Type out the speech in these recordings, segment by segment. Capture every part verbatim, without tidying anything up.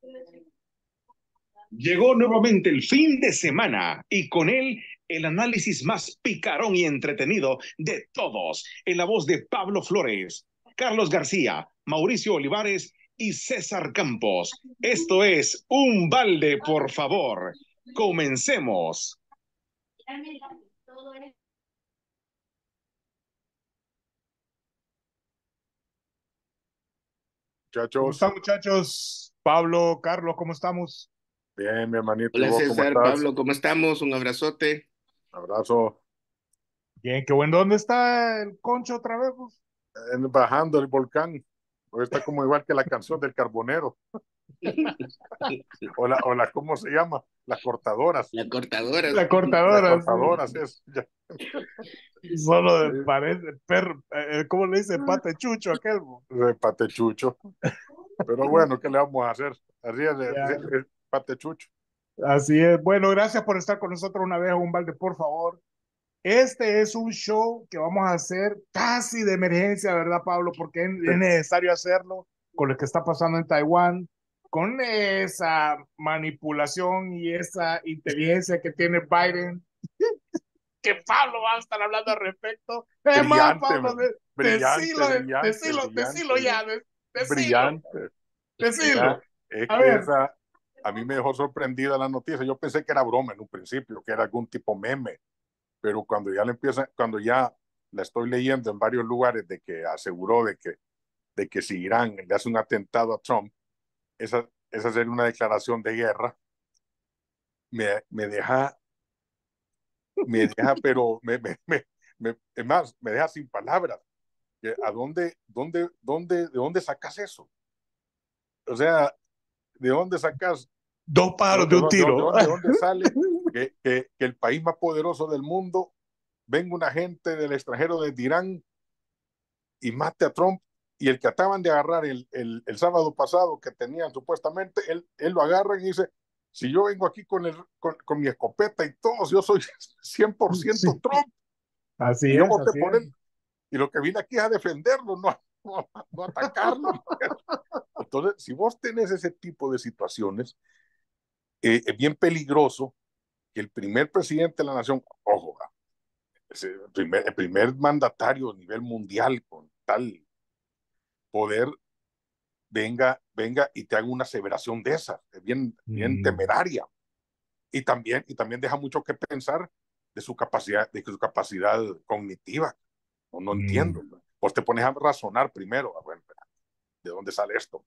Llegó nuevamente el fin de semana y con él el análisis más picarón y entretenido de todos, en la voz de Pablo Flores, Carlos García, Mauricio Olivares y César Campos. Esto es Un Balde, por favor. Comencemos. ¿Cómo Muchachos, están, muchachos? Pablo, Carlos, ¿cómo estamos? bien, mi hermanito, ¿y Hola vos cómo César, estás? Pablo, ¿cómo estamos? Un abrazote. Abrazo. Bien, qué bueno. ¿Dónde está el Concho otra vez, pues? En- bajando el volcán. Hoy está como igual que la canción del Carbonero. O la, o la, ¿cómo se llama? Las cortadoras. La cortadora, La sí. Las cortadora, sí. cortadoras es. Ya. Solo de- Sí, parece perro, eh, ¿cómo le dice? Pata de chucho aquel, po. de patechucho. Pero bueno, ¿qué le vamos a hacer? Así es, Ya, es- es patechucho. así es. Bueno, gracias por estar con nosotros una vez, un balde, por favor. Este es un show que vamos a hacer casi de emergencia, ¿verdad, Pablo? Porque es, Sí, es necesario hacerlo con lo que está pasando en Taiwán, con esa manipulación y esa inteligencia que tiene Biden, que Pablo va a estar hablando al respecto. Es más, brillante, Pablo, de, brillante, decilo, brillante, decilo, decilo brillante, ya, de, decilo, brillante. Mira, decilo. es A que ver, esa, a mí me dejó sorprendida la noticia. Yo pensé que era broma en un principio, que era algún tipo meme, pero cuando ya le empieza, cuando ya la estoy leyendo en varios lugares de que aseguró de que, de que si Irán le hace un atentado a Trump, esa, esa sería una declaración de guerra, me, me deja, me deja, pero me, me, me, me, es más, me deja sin palabras. ¿A dónde, dónde, dónde, de dónde sacas eso? O sea, ¿de dónde sacas dos ¿De, pájaros de, de un de, de, tiro. dónde, de dónde sale que, que, que el país más poderoso del mundo venga una gente del extranjero de Irán y mate a Trump? Y el que acaban de agarrar el, el, el sábado pasado, que tenían supuestamente, él, él lo agarra y dice, si yo vengo aquí con, el, con, con mi escopeta y todo, yo soy cien por ciento Sí, Trump así y yo es, voté así por es. él. Y lo que vine aquí es a defenderlo, no, no, no atacarlo. Entonces, si vos tenés ese tipo de situaciones, eh, es bien peligroso que el primer presidente de la nación, ojo, el primer, el primer mandatario a nivel mundial con tal poder, venga, venga y te haga una aseveración de esa, es bien, bien Mm, temeraria. Y también, y también deja mucho que pensar de su capacidad, de su capacidad cognitiva. No, no mm. entiendo. Pues te pones a razonar primero, bueno, ¿de dónde sale esto?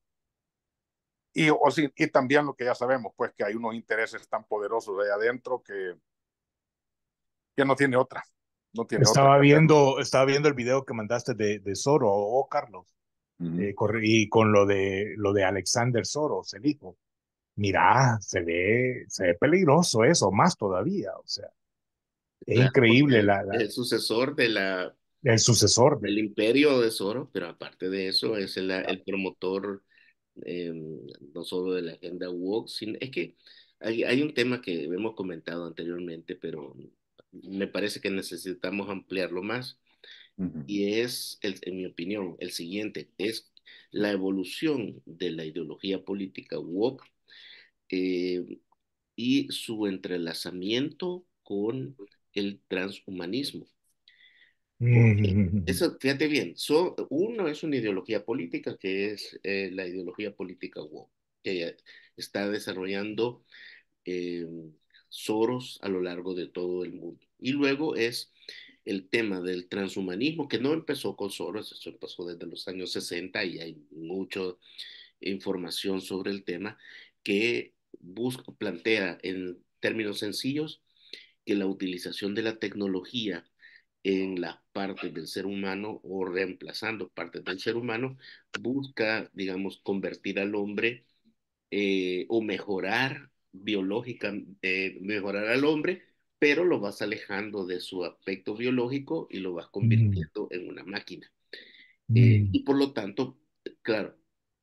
Y, o sí, y también lo que ya sabemos, pues que hay unos intereses tan poderosos de ahí adentro que, que no tiene otra, no tiene otra Estaba que hacerlo. viendo, estaba viendo el video que mandaste de, de Soro, o Carlos, Uh -huh. eh, corre- y con lo de lo de Alexander Soros, el hijo. Mira, se ve, se ve peligroso eso, más todavía. O sea, es Claro, porque increíble es la, la- el sucesor de la, el sucesor de. del imperio de Soros, pero aparte de eso es el, el promotor eh, no solo de la agenda woke, sino es que hay, hay un tema que hemos comentado anteriormente, pero me parece que necesitamos ampliarlo más, Uh -huh. y es, el, en mi opinión, el siguiente, es la evolución de la ideología política woke eh, y su entrelazamiento con el transhumanismo. Porque Mm, eso, fíjate bien, so, uno es una ideología política que es eh, la ideología política woke, que está desarrollando eh, Soros a lo largo de todo el mundo. Y luego es el tema del transhumanismo, que no empezó con Soros, eso empezó desde los años sesenta y hay mucha información sobre el tema que busca, plantea en términos sencillos que la utilización de la tecnología en las partes del ser humano o reemplazando partes del ser humano busca, digamos, convertir al hombre eh, o mejorar biológica, eh, mejorar al hombre, pero lo vas alejando de su aspecto biológico y lo vas mm, convirtiendo en una máquina. Eh, mm, y por lo tanto, claro,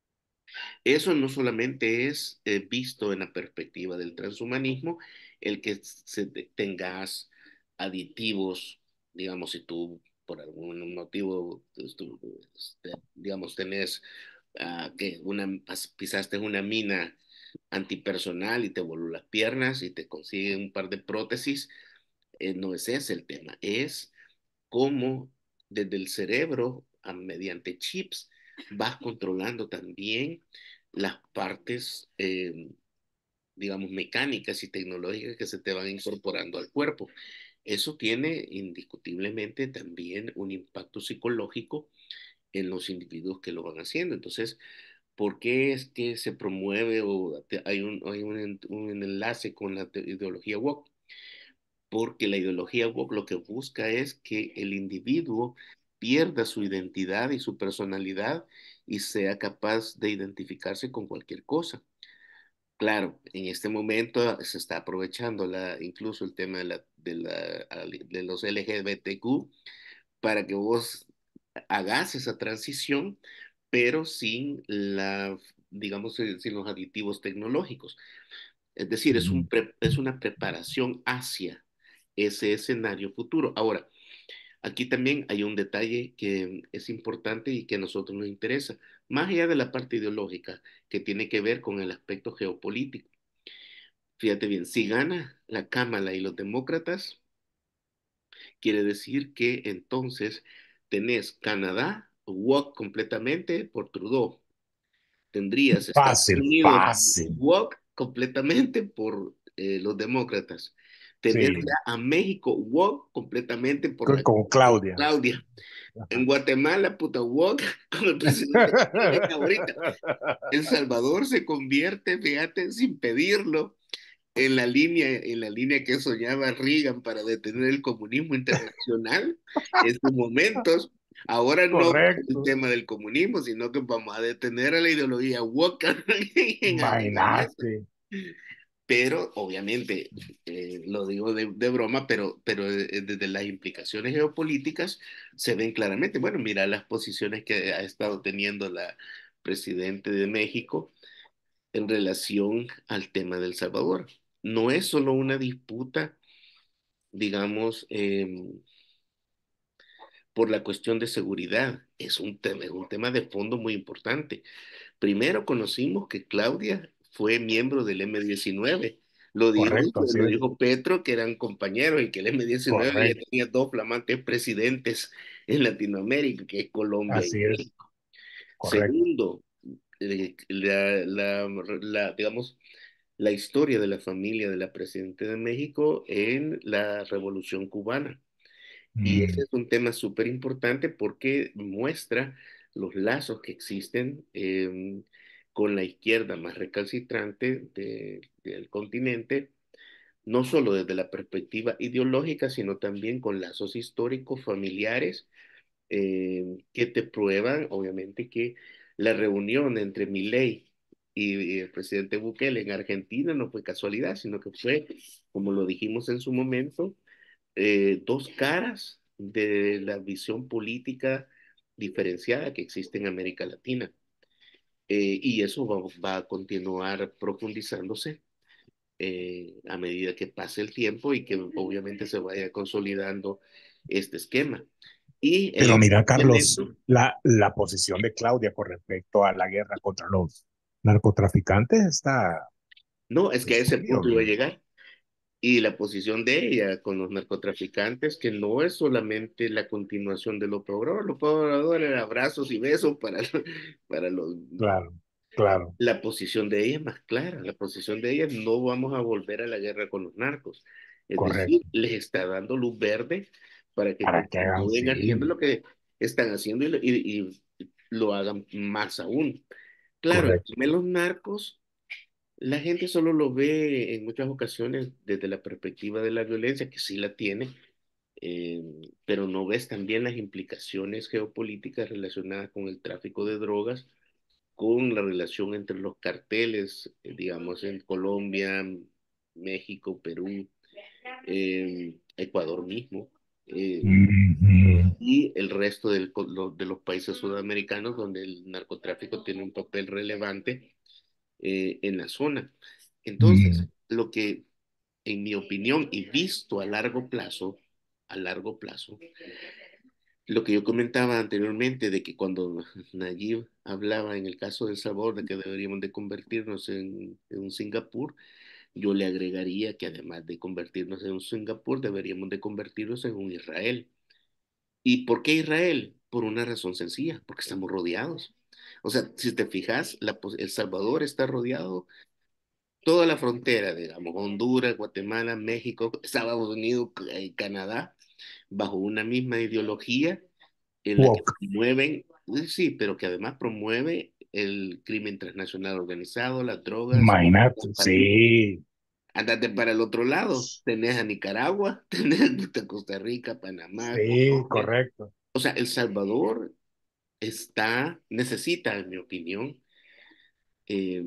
eso no solamente es eh, visto en la perspectiva del transhumanismo, el que se te- tengas aditivos, digamos, si tú por algún motivo, pues, tú, este, digamos, tenés ah, que una, pisaste una mina antipersonal y te voló las piernas y te consigue un par de prótesis. Eh, no es ese el tema, es cómo desde el cerebro, a, mediante chips, vas controlando también las partes, eh, digamos, mecánicas y tecnológicas que se te van incorporando al cuerpo. Eso tiene indiscutiblemente también un impacto psicológico en los individuos que lo van haciendo. Entonces, ¿por qué es que se promueve o hay un, hay un, un enlace con la ideología woke? Porque la ideología woke lo que busca es que el individuo pierda su identidad y su personalidad y sea capaz de identificarse con cualquier cosa. Claro, en este momento se está aprovechando la, incluso el tema de, la, de, la, de los L G B T Q para que vos hagas esa transición, pero sin la, digamos, eh, sin los aditivos tecnológicos. Es decir, es, un Mm. pre- es una preparación hacia ese escenario futuro. Ahora, aquí también hay un detalle que es importante y que a nosotros nos interesa, más allá de la parte ideológica, que tiene que ver con el aspecto geopolítico. Fíjate bien, si gana la Cámara y los demócratas, quiere decir que entonces tenés Canadá, woke completamente por Trudeau. Tendrías Estados Fácil, Unidos, fácil. woke completamente por eh, los demócratas. Tenés Sí, ya a México, woke completamente por con, la con Claudia. Claudia. En Ajá. Guatemala, puta woke, con el presidente que tienen ahorita. El Salvador se convierte, fíjate, sin pedirlo, en la línea, en la línea que soñaba Reagan para detener el comunismo internacional en sus momentos. Ahora no el Correcto. tema del comunismo, sino que vamos a detener a la ideología woke en, en eso. Imagínate. Pero obviamente, eh, lo digo de, de broma, pero, pero eh, desde las implicaciones geopolíticas se ven claramente. Bueno, mira las posiciones que ha estado teniendo la presidente de México en relación al tema del Salvador. No es solo una disputa, digamos, eh, por la cuestión de seguridad, es un tema, es un tema de fondo muy importante. Primero conocimos que Claudia fue miembro del M diecinueve. Lo dijo, Correcto, así lo es. dijo Petro, que eran compañeros y que el M diecinueve ya Correcto, tenía dos flamantes presidentes en Latinoamérica, que es Colombia y así es. México. Correcto. Segundo, eh, la, la, la, digamos, la historia de la familia de la Presidenta de México en la Revolución Cubana. Y ese Mm, es un tema súper importante porque muestra los lazos que existen eh, con la izquierda más recalcitrante de- del continente, no solo desde la perspectiva ideológica, sino también con lazos históricos, familiares, eh, que te prueban, obviamente, que la reunión entre Milei y, y el presidente Bukele en Argentina no fue casualidad, sino que fue, como lo dijimos en su momento, eh, dos caras de la visión política diferenciada que existe en América Latina. Eh, y eso va, va a continuar profundizándose eh, a medida que pase el tiempo y que obviamente se vaya consolidando este esquema. Y el Pero otro mira, Carlos, elemento, la, la posición de Claudia con respecto a la guerra contra los narcotraficantes está no, es que a ese sólido, punto iba a bien. llegar. Y la posición de ella con los narcotraficantes, que no es solamente la continuación de lo Obrador, lo Obrador era abrazos y besos para, para los... Claro, claro, La posición de ella es más clara, la posición de ella es no vamos a volver a la guerra con los narcos. Es decir, correcto. les está dando luz verde para que Para que hagan, continúen haciendo sí, lo que están haciendo y, lo- y- y lo hagan más aún. Claro, el correcto. tema de los narcos, la gente solo lo ve en muchas ocasiones desde la perspectiva de la violencia, que sí la tiene, eh, pero no ves también las implicaciones geopolíticas relacionadas con el tráfico de drogas, con la relación entre los carteles, eh, digamos, en Colombia, México, Perú, eh, Ecuador mismo, eh, Ujú. y el resto del- lo- de los países sudamericanos donde el narcotráfico tiene un papel relevante eh, en la zona. Entonces, Mm, lo que, en mi opinión, y visto a largo plazo, a largo plazo, lo que yo comentaba anteriormente de que cuando Nayib hablaba en el caso de El Salvador de que deberíamos de convertirnos en, en un Singapur, yo le agregaría que además de convertirnos en un Singapur, deberíamos de convertirnos en un Israel. ¿Y por qué Israel? Por una razón sencilla, porque estamos rodeados. O sea, si te fijas, la pos- El Salvador está rodeado, toda la frontera, digamos, Honduras, Guatemala, México, Estados Unidos, eh, Canadá, bajo una misma ideología en la que Woke. promueven, eh, sí, pero que además promueve el crimen transnacional organizado, las drogas. Imagínate, Para, sí, andate para el otro lado, tenés a Nicaragua, tenés a Costa Rica, Panamá, sí, Colombia. correcto, O sea, El Salvador está, necesita, en mi opinión, eh,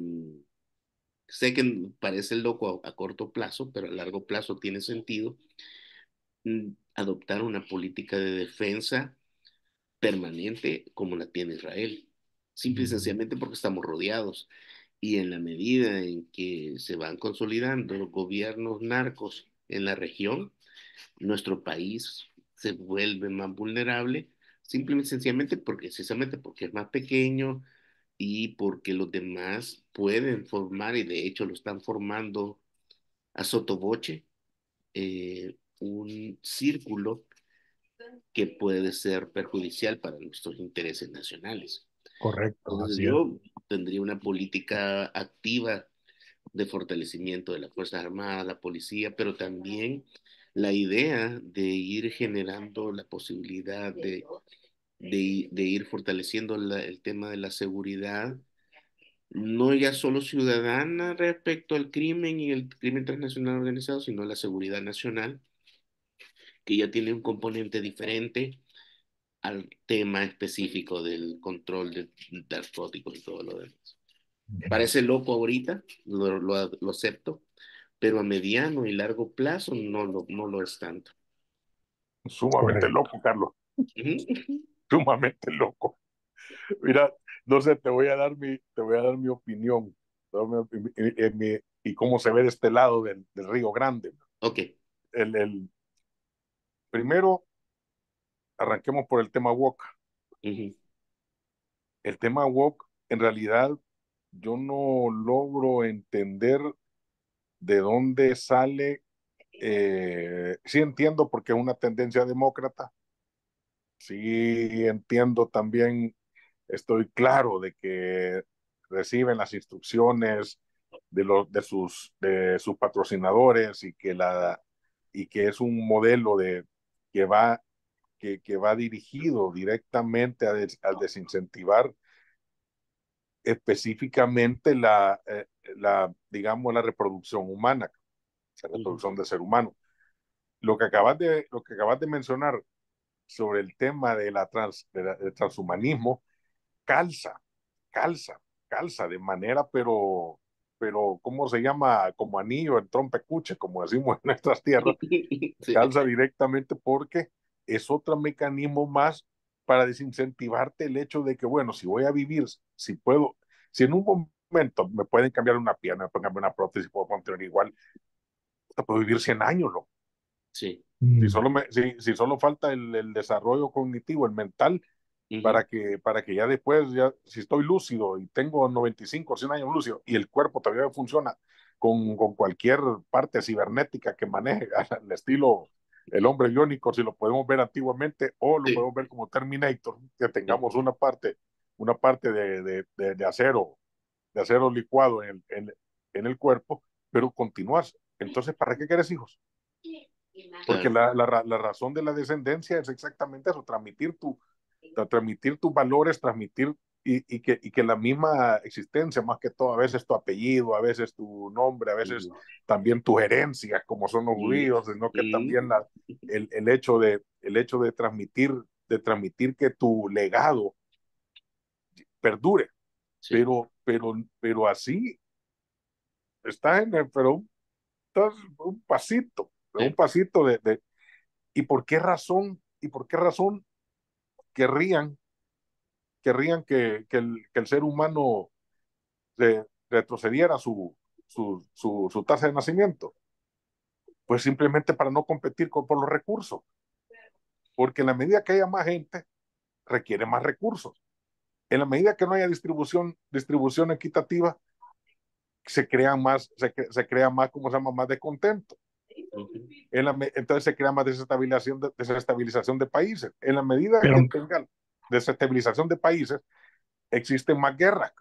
sé que parece loco a, a corto plazo, pero a largo plazo tiene sentido mm, adoptar una política de defensa permanente como la tiene Israel. Simple y sencillamente porque estamos rodeados. Y en la medida en que se van consolidando los gobiernos narcos en la región, nuestro país se vuelve más vulnerable, simplemente y sencillamente porque, precisamente porque es más pequeño y porque los demás pueden formar, y de hecho lo están formando a sotoboche, eh, un círculo que puede ser perjudicial para nuestros intereses nacionales. correcto, Entonces así es. yo tendría una política activa de fortalecimiento de las Fuerzas Armadas, la policía, pero también la idea de ir generando la posibilidad de, de, de ir fortaleciendo la, el tema de la seguridad, no ya solo ciudadana respecto al crimen y el crimen transnacional organizado, sino la seguridad nacional, que ya tiene un componente diferente al tema específico del control de narcóticos y todo lo demás. Parece loco ahorita, lo, lo, lo acepto, pero a mediano y largo plazo no lo, no lo es tanto. Sumamente Correcto. loco, Carlos. Ujú. Sumamente loco. Mira, no sé, te voy a dar mi, te voy a dar mi opinión, ¿no? Mi- mi- mi- y cómo se ve de este lado del, del Río Grande. Ok. El, el, primero, arranquemos por el tema woke. Ujú. El tema woke, en realidad, yo no logro entender de dónde sale. Eh, sí entiendo porque es una tendencia demócrata. Sí entiendo también, estoy claro de que reciben las instrucciones de, los, de, sus, de sus patrocinadores y que, la, y que es un modelo de, que, va, que, que va dirigido directamente a, des, a desincentivar específicamente la, eh, la, digamos, la reproducción humana, la Ujú. reproducción del ser humano. Lo que acabas de, lo que acabas de mencionar sobre el tema de la trans, de la, del transhumanismo, calza, calza, calza de manera, pero, pero, ¿cómo se llama? Como anillo en trompecuche, como decimos en nuestras tierras, Sí, calza directamente porque es otro mecanismo más para desincentivarte el hecho de que, bueno, si voy a vivir, si puedo, si en un momento me pueden cambiar una pierna, me pueden cambiar una prótesis, puedo continuar igual, hasta puedo vivir cien años, ¿no? sí. Si Mm, solo, me, si, si solo falta el, el desarrollo cognitivo, el mental, Ujú. para que, para que ya después, ya, si estoy lúcido y tengo noventa y cinco o cien años lúcido y el cuerpo todavía funciona con, con cualquier parte cibernética que maneje al estilo el hombre biónico, si lo podemos ver antiguamente o lo Sí, podemos ver como Terminator, que sí, tengamos una parte, una parte de, de, de, de acero, de acero licuado en, en, en el cuerpo, pero continuar. Entonces, ¿para qué quieres hijos? Porque claro. la, la, la razón de la descendencia es exactamente eso, transmitir tu, transmitir tus valores, transmitir y, y, que, y que la misma existencia, más que todo, a veces tu apellido, a veces tu nombre, a veces Ujú. también tus herencias, como son los Y, judíos, sino que y, también la, el, el, hecho de, el hecho de transmitir, de transmitir que tu legado perdure, sí, pero, pero, pero así está en el, pero un, un pasito, un sí. pasito de, de, ¿y por qué razón? ¿Y por qué razón querrían, querrían que, que, el, que el ser humano de, retrocediera su, su, su, su, tasa de nacimiento? Pues simplemente para no competir con, por los recursos. porque en la medida que haya más gente, requiere más recursos. En la medida que no haya distribución, distribución equitativa, se crean más, se, se crea más, ¿cómo se llama? Más descontento. En la, entonces se crea más desestabilización de, desestabilización de países. En la medida Pero, que tenga desestabilización de países, existen más guerras.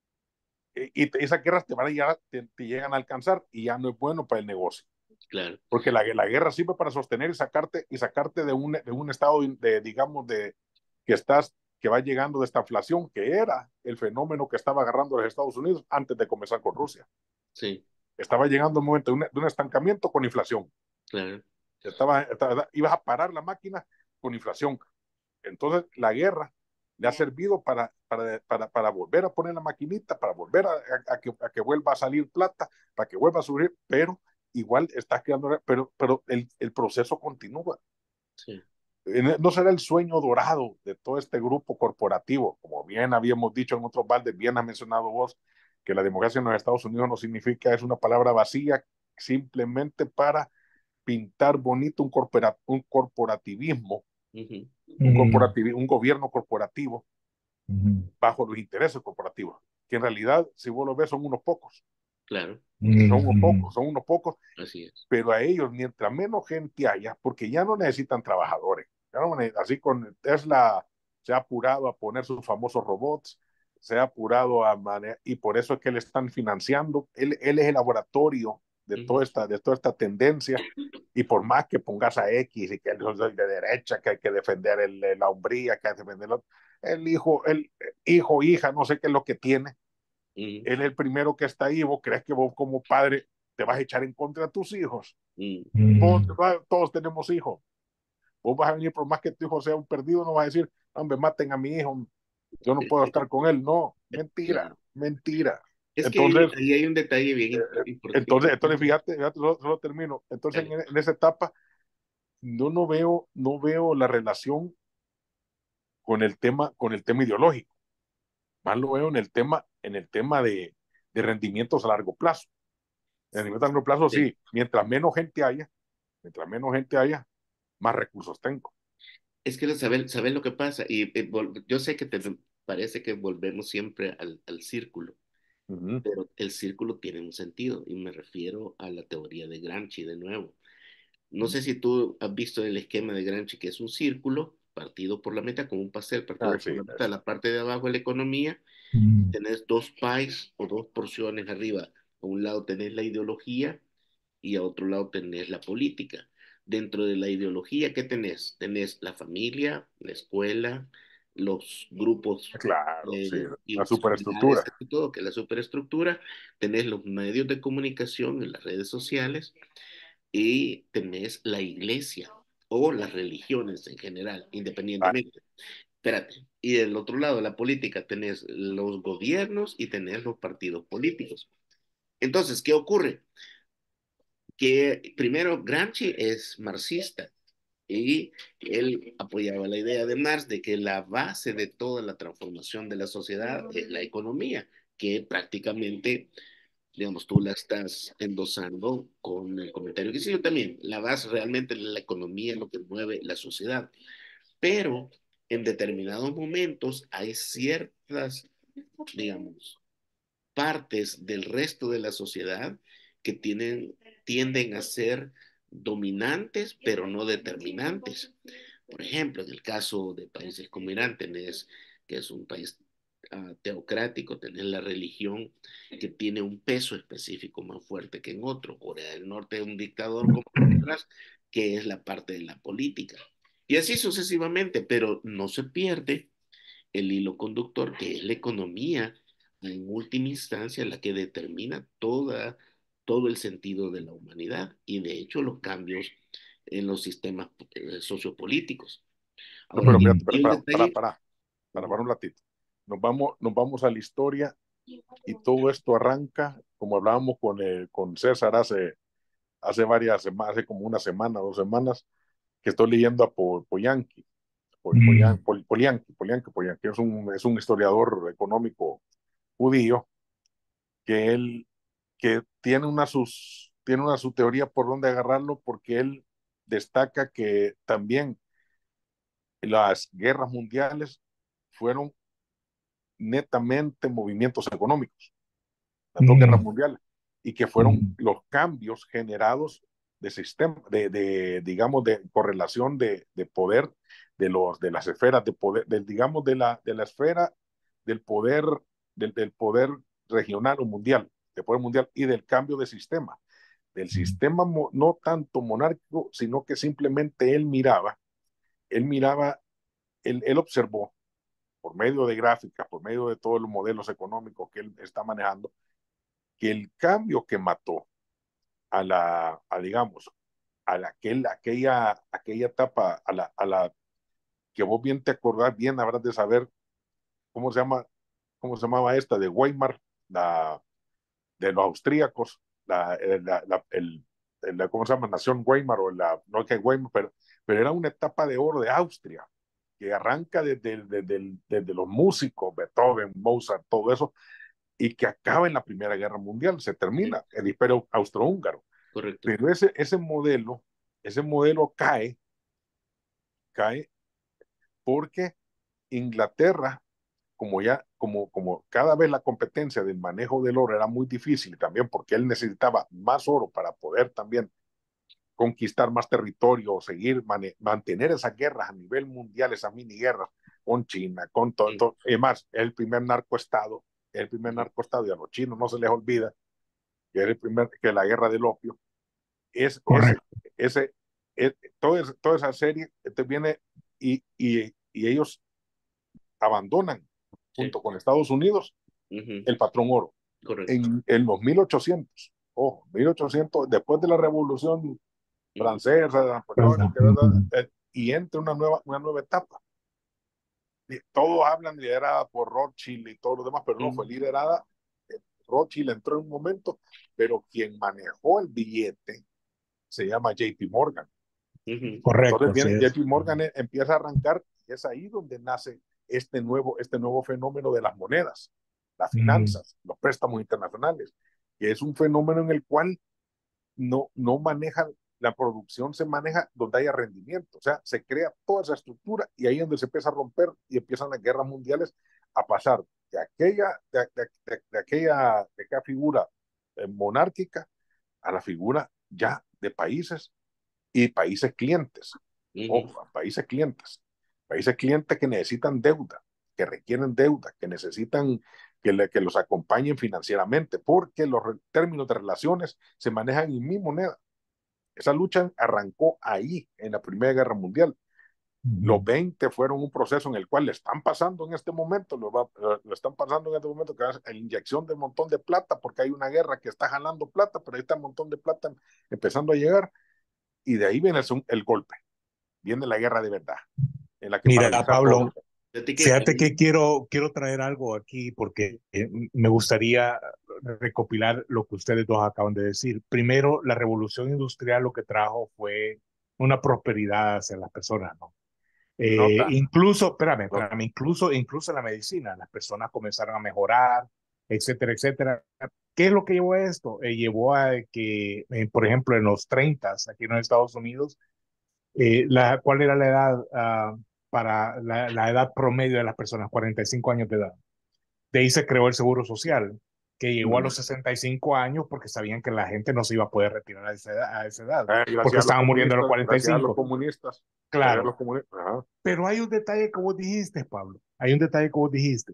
Y, y esas guerras te van a llegar, te, te llegan a alcanzar y ya no es bueno para el negocio. Claro. Porque la, la guerra sirve para sostener y sacarte, y sacarte de, un, de un estado de, digamos, de que estás, que va llegando de esta inflación, que era el fenómeno que estaba agarrando a los Estados Unidos antes de comenzar con Rusia. Sí. Estaba llegando el momento de un, de un estancamiento con inflación. Claro. Estaba, estaba, ibas a parar la máquina con inflación. Entonces, la guerra le ha servido para, para, para, para volver a poner la maquinita, para volver a, a, a, que, a que vuelva a salir plata, para que vuelva a subir, pero igual está quedando, pero, pero el, el proceso continúa. Sí. No será el sueño dorado de todo este grupo corporativo, como bien habíamos dicho en otros baldes, bien has mencionado vos, que la democracia en los Estados Unidos no significa, es una palabra vacía, simplemente para pintar bonito un, corpora, un corporativismo, uh-huh. un, corporativi un gobierno corporativo uh-huh. bajo los intereses corporativos, que en realidad, si vos lo ves, son unos pocos. Claro. Uh-huh. Son unos pocos, son unos pocos. Así es. Pero a ellos, mientras menos gente haya, porque ya no necesitan trabajadores, ya no, así con Tesla se ha apurado a poner sus famosos robots, se ha apurado a manejar, y por eso es que le están financiando, él, él es el laboratorio de, uh-huh. toda esta, de toda esta tendencia, y por más que pongas a X y que él es de derecha, que hay que defender el, la hombría, que hay que defender el, el hijo, el hijo, hija, no sé qué es lo que tiene, uh-huh. él es el primero que está ahí, vos crees que vos como padre te vas a echar en contra de tus hijos. Mm. Vos, todos tenemos hijos. Vos vas a venir, por más que tu hijo sea un perdido, no vas a decir, hombre, maten a mi hijo, yo no puedo estar con él. No, mentira, claro. mentira. Es entonces, que ahí hay un detalle bien eh, importante. Entonces, entonces fíjate, fíjate solo, solo termino. Entonces, en, en, esa etapa, yo no veo, no veo la relación con el tema, con el tema ideológico. Más lo veo en el tema, en el tema de, de rendimientos a largo plazo. En el rendimiento a largo plazo, sí. sí, mientras menos gente haya, mientras menos gente haya, más recursos tengo. Es que sabes saber lo que pasa, y eh, yo sé que te parece que volvemos siempre al, al círculo, uh-huh. pero el círculo tiene un sentido, y me refiero a la teoría de Gramsci de nuevo. No uh-huh. sé si tú has visto el esquema de Gramsci, que es un círculo partido por la mitad, como un pastel partido ah, por sí, la mitad, la parte de abajo es la economía, uh-huh. tenés dos pies o dos porciones arriba, a un lado tenés la ideología y a otro lado tenés la política. Dentro de la ideología, ¿qué tenés? Tenés la familia, la escuela, los grupos. Claro, eh, sí, la superestructura. Y todo, que es la superestructura. Tenés los medios de comunicación en las redes sociales y tenés la iglesia o las religiones en general, independientemente. Ah. Espérate. Y del otro lado, la política, tenés los gobiernos y tenés los partidos políticos. Entonces, ¿qué ocurre? Que primero Gramsci es marxista y él apoyaba la idea de Marx de que la base de toda la transformación de la sociedad es la economía, que prácticamente, digamos, tú la estás endosando con el comentario que hice yo también. La base realmente de la economía es lo que mueve la sociedad, pero en determinados momentos hay ciertas, digamos, partes del resto de la sociedad que tienen, tienden a ser dominantes, pero no determinantes. Por ejemplo, en el caso de países como Irán, tenés que es un país uh, teocrático, tenés la religión que tiene un peso específico más fuerte que en otro. Corea del Norte es un dictador como otras, que es la parte de la política. Y así sucesivamente, pero no se pierde el hilo conductor, que es la economía, en última instancia, la que determina toda, todo el sentido de la humanidad y, de hecho, los cambios en los sistemas eh, sociopolíticos. Ahora, no, pero fíjate, para, para, para, para, para, para un ratito. Nos vamos, nos vamos a la historia y todo esto arranca, como hablábamos con, el, con César hace, hace varias semanas, hace como una semana, dos semanas, que estoy leyendo a po, Polanyi. Polianki, Polianki, Polianki, Polianki es un, es un historiador económico judío que él que tiene una sus tiene una su teoría por dónde agarrarlo, porque él destaca que también las guerras mundiales fueron netamente movimientos económicos, las dos guerras Mm, mundiales, y que fueron mm, los cambios generados de sistema, de, de digamos, de correlación de, de poder de, los, de las esferas de poder, del, digamos, de la, de la esfera del poder, del, del poder regional o mundial, del poder mundial y del cambio de sistema. Del mm, sistema mo, no tanto monárquico, sino que simplemente él miraba, él miraba, él, él observó por medio de gráficas, por medio de todos los modelos económicos que él está manejando, que el cambio que mató a la, a, digamos, a la, aquel, aquella, aquella etapa, a la, a la que vos bien te acordás, bien habrás de saber cómo se llama, cómo se llamaba esta, de Weimar, la, de los austríacos, la, la, la, el, la, ¿cómo se llama? Nación Weimar, o la, no que Weimar, pero, pero era una etapa de oro de Austria, que arranca desde, desde, desde los músicos, Beethoven, Mozart, todo eso, y que acaba en la Primera Guerra Mundial, se Sí, termina el Imperio Austrohúngaro. correcto. Pero ese, ese modelo, ese modelo cae, cae porque Inglaterra, como ya, como, como cada vez la competencia del manejo del oro era muy difícil, también porque él necesitaba más oro para poder también conquistar más territorio, o seguir, mane, mantener esas guerras a nivel mundial, esas mini guerras con China, con todo, Sí. todo. Y más, el primer narcoestado, el primer Ujú. narcoestado, y a los chinos no se les olvida que era el primer, que la guerra del opio, es ese, correcto. ese, es, toda, toda esa serie te viene y, y, y ellos abandonan Sí. junto con Estados Unidos Ujú. el patrón oro. Correcto. En, en los mil ochocientos, ojo, mil ochocientos, después de la Revolución Ujú. Francesa, Napoleónica, ¿verdad? Eh, y entra una nueva, una nueva etapa. Y todos hablan liderada por Rothschild y todo lo demás, pero no, fue Ujú. liderada, eh, Rothschild entró en un momento, pero quien manejó el billete se llama J P Morgan. Ujú. Entonces Correcto, sí viene es. J P Morgan, eh, empieza a arrancar, y es ahí donde nace este nuevo, este nuevo fenómeno de las monedas, las Mm, finanzas, los préstamos internacionales, que es un fenómeno en el cual no, no maneja, la producción se maneja donde haya rendimiento, o sea, se crea toda esa estructura, y ahí es donde se empieza a romper y empiezan las guerras mundiales a pasar de aquella, de, de, de, de aquella, de aquella figura eh, monárquica a la figura ya de países y países clientes. Ujú. Ojo, países clientes. Países clientes que necesitan deuda, que requieren deuda, que necesitan que, le, que los acompañen financieramente, porque los términos de relaciones se manejan en mi moneda. Esa lucha arrancó ahí, en la Primera Guerra Mundial. Los mm, veinte fueron un proceso en el cual le están pasando en este momento, lo, va, lo están pasando en este momento, que es la inyección de un montón de plata, porque hay una guerra que está jalando plata, pero ahí está un montón de plata empezando a llegar, y de ahí viene el, el golpe, viene la guerra de verdad, en la que Mira, paraliza todo. Pablo, Fíjate que fíjate ahí- que quiero, quiero traer algo aquí porque eh, me gustaría recopilar lo que ustedes dos acaban de decir. Primero, la revolución industrial lo que trajo fue una prosperidad hacia las personas, ¿no? Eh, Nota, incluso, espérame, no, espérame, incluso, incluso en la medicina, las personas comenzaron a mejorar, etcétera, etcétera. ¿Qué es lo que llevó a esto? Eh, llevó a que, eh, por ejemplo, en los treinta, aquí en los Estados Unidos, eh, la, ¿cuál era la edad uh, para la, la, edad promedio de las personas? cuarenta y cinco años de edad. De ahí se creó el Seguro Social, que llegó a los sesenta y cinco años porque sabían que la gente no se iba a poder retirar a esa edad, a esa edad eh, porque gracias a los estaban muriendo a los comunistas, cuarenta y gracias a los cinco comunistas, gracias a Claro, los comunistas, ajá. pero hay un detalle que vos dijiste, Pablo. Hay un detalle que vos dijiste,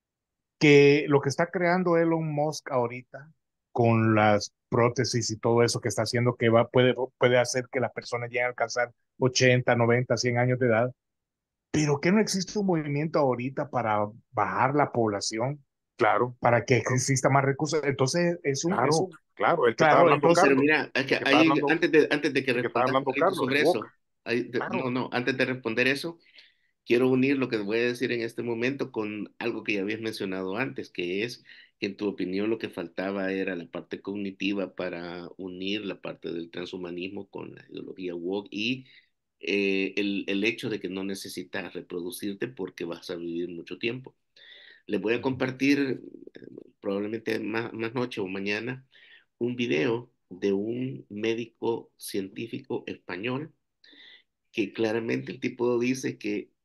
que lo que está creando Elon Musk ahorita con las prótesis y todo eso que está haciendo que va, puede, puede hacer que las personas lleguen a alcanzar ochenta noventa cien años de edad. Pero que no existe un movimiento ahorita para bajar la población, Claro, para que claro, exista más recursos. Entonces, es un, es claro, un, claro, el que está claro, hablando entonces, pero Carlos, mira, es el que que está ahí, hablando, antes de, antes de que el que está respondas hablando Carlito, Carlos, el sobre eso, Boca, ahí de- no, claro, no, antes de responder eso, quiero unir lo que voy a decir en este momento con algo que ya habías mencionado antes, que es que en tu opinión lo que faltaba era la parte cognitiva para unir la parte del transhumanismo con la ideología woke y eh, el, el hecho de que no necesitas reproducirte porque vas a vivir mucho tiempo. Les voy a compartir eh, probablemente más, más noche o mañana un video de un médico científico español que claramente el tipo dice que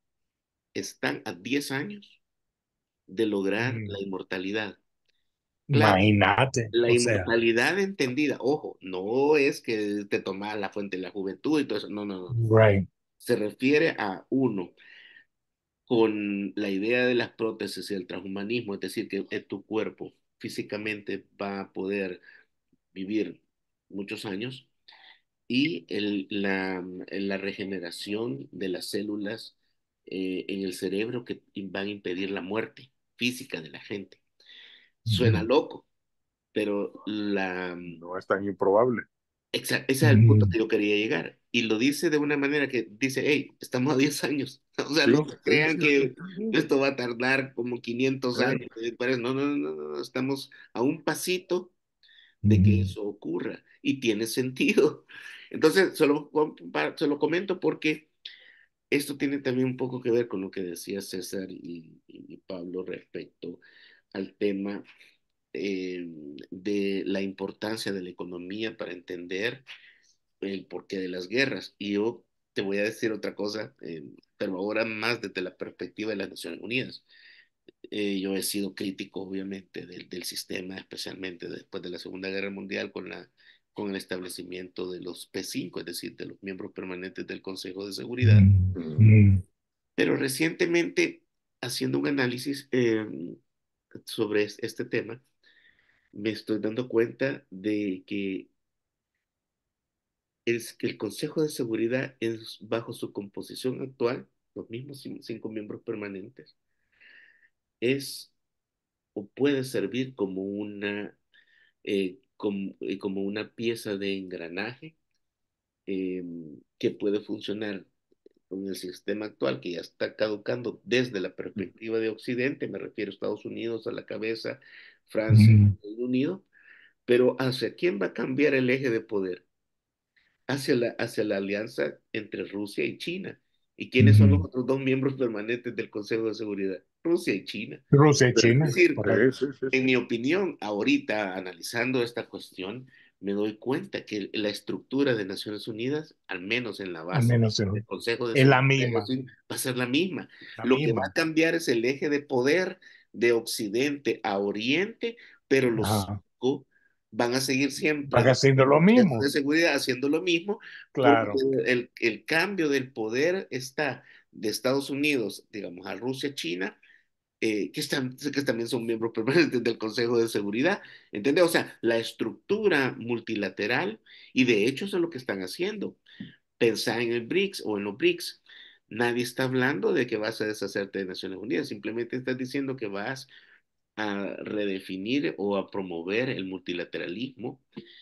están a diez años de lograr Mm. la inmortalidad. Claro, Imagínate, la o sea, inmortalidad entendida, ojo, no es que te tomas la fuente de la juventud y todo eso, no, no, no. right. Se refiere a uno con la idea de las prótesis y el transhumanismo, es decir, que eh, tu cuerpo físicamente va a poder vivir muchos años y el, la, la regeneración de las células eh, en el cerebro que van a impedir la muerte física de la gente. Suena Mm, loco, pero la, No es tan improbable. esa- ese es el punto mm, que yo quería llegar. Y lo dice de una manera que dice, hey, estamos a diez años. O sea, Sí, no se sí, crean sí, sí, que sí, sí. esto va a tardar como quinientos Eh, años. Eh, parece- No, no, no, no, no, estamos a un pasito de que mm, eso ocurra y tiene sentido. Entonces, solo, se lo comento porque esto tiene también un poco que ver con lo que decía César y, y Pablo respecto al tema eh, de la importancia de la economía para entender el porqué de las guerras. Y yo te voy a decir otra cosa, eh, pero ahora más desde la perspectiva de las Naciones Unidas. Eh, yo he sido crítico, obviamente, del, del sistema, especialmente después de la Segunda Guerra Mundial, con, la, con el establecimiento de los P cinco, es decir, de los miembros permanentes del Consejo de Seguridad. mm, mm, Pero recientemente, haciendo un análisis eh, sobre este tema, me estoy dando cuenta de que el, que el Consejo de Seguridad es bajo su composición actual, los mismos cinco miembros permanentes, es o puede servir como una, eh, como, eh, como una pieza de engranaje eh, que puede funcionar con el sistema actual que ya está caducando desde la perspectiva de Occidente, me refiero a Estados Unidos a la cabeza, Francia, mm, Reino Unido, pero ¿hacia quién va a cambiar el eje de poder? Hacia la, hacia la alianza entre Rusia y China. ¿Y quiénes son los mm. otros dos miembros permanentes del Consejo de Seguridad? Rusia y China. Rusia y Es China, decir, correcto. sí, sí, sí, en sí. mi opinión, ahorita analizando esta cuestión, me doy cuenta que la estructura de Naciones Unidas, al menos en la Al base menos del en- Consejo de es la Seguridad, misma, va a ser la misma. la Lo que va misma. a cambiar es el eje de poder de Occidente a Oriente, pero los Ajá. cinco van a seguir siempre Van dentro haciendo del lo Consejo de mismo, Seguridad haciendo lo mismo, porque claro. el, el cambio del poder está de Estados Unidos, digamos, a Rusia, China, eh, que, están, que también son miembros permanentes del Consejo de Seguridad, ¿entiendes? O sea, la estructura multilateral, y de hecho eso es lo que están haciendo. Pensar en el BRICS o en los BRICS. Nadie está hablando de que vas a deshacerte de Naciones Unidas, simplemente estás diciendo que vas a redefinir o a promover el multilateralismo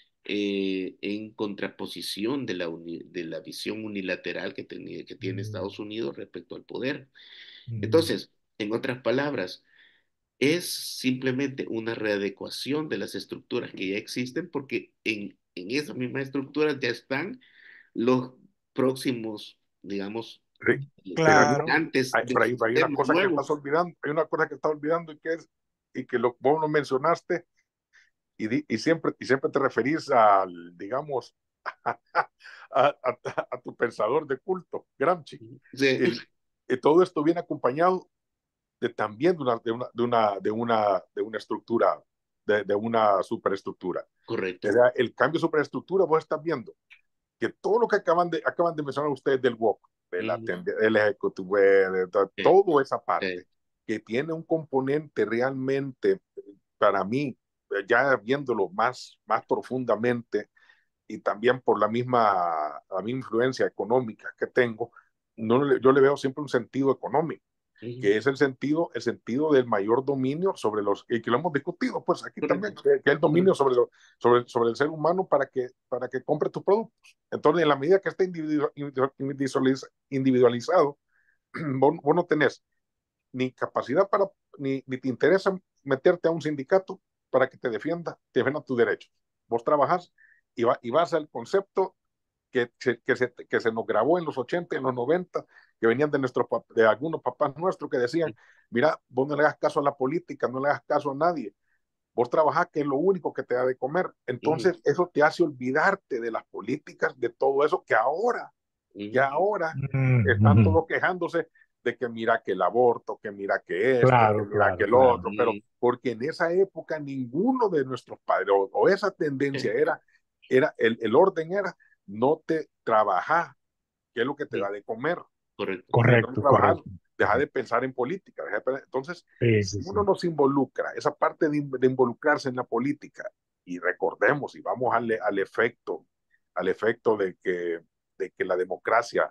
eh, en contraposición de la, uni, de la visión unilateral que, tenía, que tiene Mm, Estados Unidos respecto al poder. mm, Entonces, en otras palabras, es simplemente una readecuación de las estructuras que ya existen porque en, en esas mismas estructuras ya están los próximos, digamos, Sí. Pero hay una, claro. integrantes hay, del pero hay, hay una sistema cosa que nuevo. estás olvidando, hay una cosa que estás olvidando y que es, y que lo, vos lo mencionaste, y, di, y, siempre, y siempre te referís al, digamos, a, a, a, a tu pensador de culto, Gramsci. Sí, El, y todo esto viene acompañado de también de una, de una, de una, de una, de una estructura, de, de una superestructura. O correcto. sea, el cambio de superestructura, vos estás viendo que todo lo que acaban de, acaban de mencionar ustedes del W O C, de la, Ujú. del Executive, de, de, Sí, toda esa sí, parte, que tiene un componente realmente, para mí, ya viéndolo más, más profundamente, y también por la misma, la misma influencia económica que tengo, no, yo le veo siempre un sentido económico, ujú. que es el sentido, el sentido del mayor dominio sobre los, y que lo hemos discutido, pues aquí también, Correcto, que, que el dominio correcto. sobre, lo, sobre, sobre el ser humano para que, para que compre tus productos. Entonces, en la medida que esté individualizado, vos, vos no tenés ni capacidad para, ni, ni te interesa meterte a un sindicato para que te defienda, te defienda tus derechos. Vos trabajás y, va, y vas al concepto que se, que, se, que se nos grabó en los ochenta, en los noventa, que venían de, nuestros, de algunos papás nuestros que decían, mira, vos no le hagas caso a la política, no le hagas caso a nadie, vos trabajás que es lo único que te da de comer. Ujú, Entonces eso te hace olvidarte de las políticas, de todo eso que ahora, que ujú. ahora Mm, están mm, todos quejándose. de que mira que el aborto, que mira que esto, que Claro, mira claro, que el claro. otro, pero porque en esa época ninguno de nuestros padres, o, o esa tendencia era, era el, el orden era, no te trabajas, que es lo que te da Sí, de comer. correcto. Si no Correcto, trabajas, correcto. deja de pensar en política. Deja de pensar. Entonces, Sí, si sí, sí. uno nos involucra, esa parte de, de involucrarse en la política, y recordemos, y vamos al, al efecto, al efecto de que, de que la democracia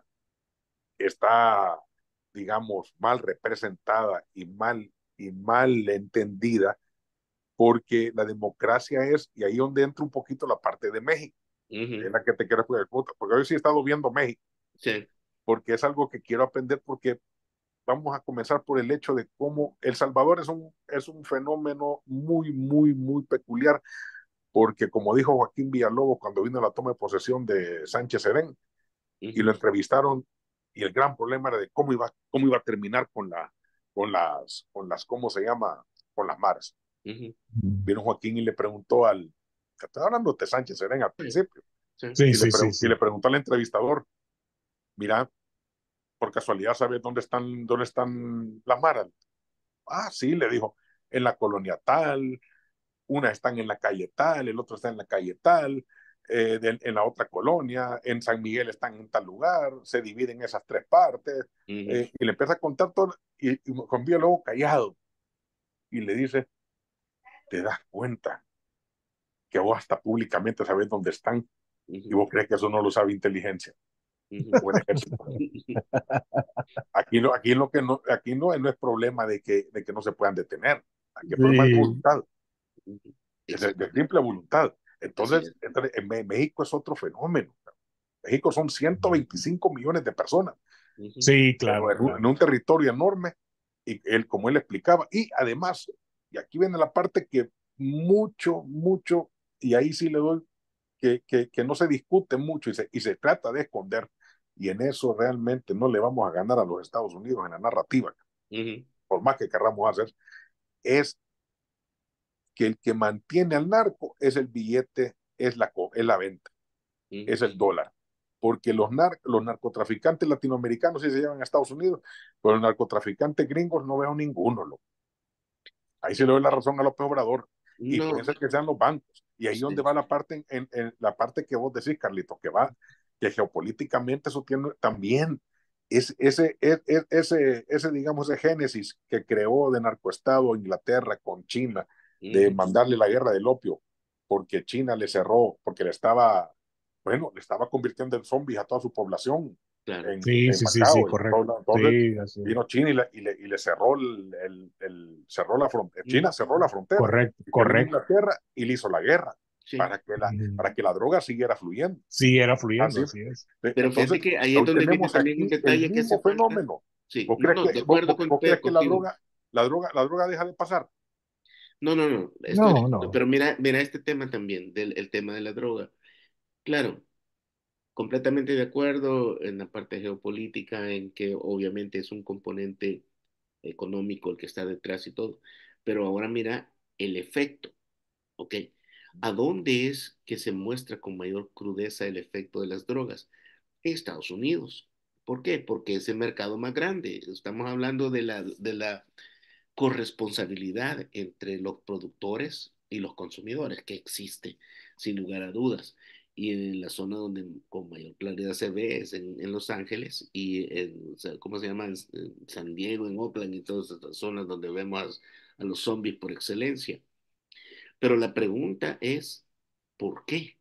está, digamos, mal representada y mal, y mal entendida, porque la democracia es, y ahí donde entra un poquito la parte de México, Ujú. es la que te quiero explicar, porque hoy sí he estado viendo México, Sí. porque es algo que quiero aprender, porque vamos a comenzar por el hecho de cómo El Salvador es un, es un fenómeno muy, muy, muy peculiar, porque como dijo Joaquín Villalobos cuando vino la toma de posesión de Sánchez Serén, y Ujú. lo entrevistaron, y el gran problema era de cómo iba, cómo iba a terminar con, la, con, las, con las, ¿cómo se llama? Con las maras. Ujú. Vino Joaquín y le preguntó al, estaba hablando de Sánchez Serén al Sí, principio, sí. Sí, y le, sí, pre sí, y sí. le preguntó al entrevistador, mira, por casualidad sabes dónde están, dónde están las maras. Ah, sí, le dijo, en la colonia tal, una están en la calle tal, el otro está en la calle tal, eh, de, en la otra colonia, en San Miguel están en tal lugar, se dividen esas tres partes, Ujú. eh, y le empieza a contar todo, y, y con luego callado, y le dice, te das cuenta que vos hasta públicamente sabés dónde están, y Ujú. vos crees que eso no lo sabe inteligencia Ujú. o el ejército. Aquí, no, aquí, lo que no, aquí no, no es problema de que, de que no se puedan detener, aquí el problema es de Sí, voluntad. Ujú. de, de Exactamente. simple voluntad. Así Entonces, es. entonces, en México es otro fenómeno. México son ciento veinticinco millones de personas, Ujú. sí, pero claro, en un, en claro. un territorio enorme, y él, como él explicaba, y además, y aquí viene la parte que mucho, mucho, y ahí sí le doy, que, que, que no se discute mucho y se, y se trata de esconder, y en eso realmente no le vamos a ganar a los Estados Unidos en la narrativa, Ujú. por más que querramos hacer, es que el que mantiene al narco es el billete, es la, es la venta, Ujú. es el dólar. Porque los, nar los narcotraficantes latinoamericanos sí se llevan a Estados Unidos, pero los narcotraficantes gringos no veo ninguno. Loco. Ahí se le doy la razón a López Obrador. Y puede No, ser que sean los bancos. Y ahí donde sí. va la parte, en, en, la parte que vos decís, Carlito, que va, que geopolíticamente eso tiene también es, ese, es, ese, ese, digamos, ese génesis que creó de narcoestado Inglaterra con China, de Ujú. mandarle la guerra del opio, porque China le cerró, porque le estaba, bueno, le estaba convirtiendo en zombies a toda su población Claro. en, Sí, en sí, sí, sí, Macao. correcto. Entonces, Sí, así es. vino China y le, y le, y le cerró el, el, el, cerró la frontera. China Ujú. cerró la frontera. Correcto, Y que vino correcto. Inglaterra y le hizo la guerra Sí. para que la, Ujú. para que la droga siguiera fluyendo. Sí, era fluyendo, Así. así es. Pero fíjate Entonces, que ahí es hoy donde viene tenemos también un aquí el detalle que hace mismo falta. fenómeno. Sí, ¿Vos no, crees no, que, de vos, acuerdo vos, con, vos crees que la contigo. droga, la droga, la droga deja de pasar? No, no, no, estoy de No, acuerdo. no. Pero mira, mira este tema también, del el tema de la droga. Claro, completamente de acuerdo en la parte geopolítica, en que obviamente es un componente económico el que está detrás y todo. Pero ahora mira el efecto, ¿ok? ¿A dónde es que se muestra con mayor crudeza el efecto de las drogas? En Estados Unidos. ¿Por qué? Porque es el mercado más grande. Estamos hablando de la, de la corresponsabilidad entre los productores y los consumidores, que existe, sin lugar a dudas. Y en la zona donde con mayor claridad se ve es en, en Los Ángeles y en, ¿cómo se llama? En, en San Diego, en Oakland y todas estas zonas donde vemos a, a los zombies por excelencia. Pero la pregunta es, ¿por qué?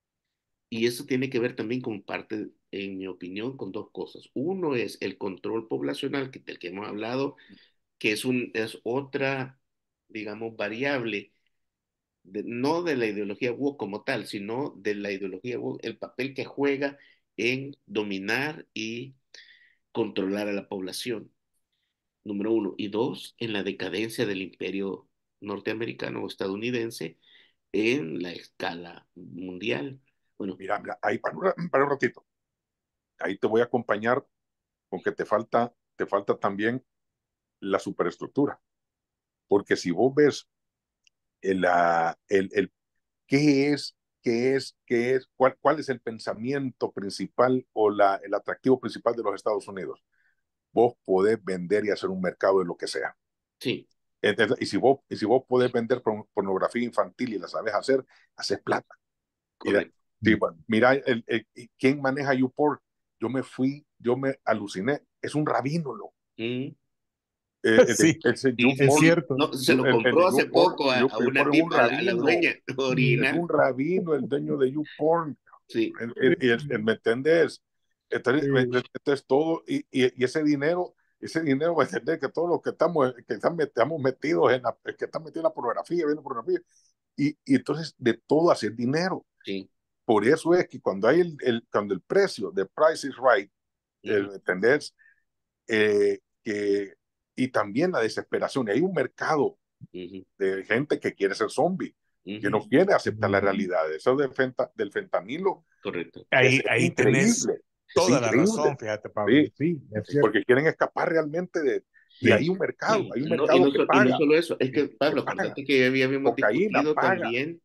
Y eso tiene que ver también con parte, en mi opinión, con dos cosas. Uno es el control poblacional, que, del que hemos hablado, que es, un, es otra, digamos, variable, de, no de la ideología woke como tal, sino de la ideología woke, el papel que juega en dominar y controlar a la población, número uno. Y dos, en la decadencia del imperio norteamericano o estadounidense en la escala mundial. Bueno, Mira, mira, ahí para un, para un ratito. Ahí te voy a acompañar con que te falta, te falta también la superestructura. Porque si vos ves el, el, el qué es, qué es, qué es, cuál, cuál es el pensamiento principal o la, el atractivo principal de los Estados Unidos. vos podés vender y hacer un mercado de lo que sea. Sí. Entonces, y si vos, y si vos podés vender pornografía infantil y la sabes hacer, haces plata. Correcto. Sí, bueno, mira, el, el, ¿quién maneja YouPorn? Yo me fui, yo me aluciné. Es un rabino, ¿no? Mm. Eh, el, Sí, el, el Sí, es YouPorn, cierto. no, se you- lo el, el compró de hace YouPorn, poco a, you- a una YouPorn es un tipa, a la, a la rabino. dueña Es original. un rabino el dueño de YouPorn. Sí, El- el- el- el- ¿Me entendés? Entonces, Sí. entonces todo, y, y, y ese dinero, ese dinero va a entender que todos los que estamos, que están, estamos metidos en la, que están metidos en la pornografía, viendo pornografía, y, y entonces de todo hacer dinero. sí. Por eso es que cuando hay el, el cuando el precio de Price is Right, Ujú, ¿me entendés? Eh, que, y también la desesperación. Y hay un mercado ujú, de gente que quiere ser zombie, que ujú. no quiere aceptar la realidad. Eso del, fenta, del fentanilo Correcto. es, Ahí, es ahí tenés increíble. Es toda la increíble. razón, fíjate, Pablo. Sí, Sí, es Sí. cierto. porque quieren escapar realmente de... Y Sí. hay un mercado, hay un No, y, mercado no, que so- y no paga, solo eso, es que, que Pablo, paga. acordate que había- habíamos Cocaína discutido paga. también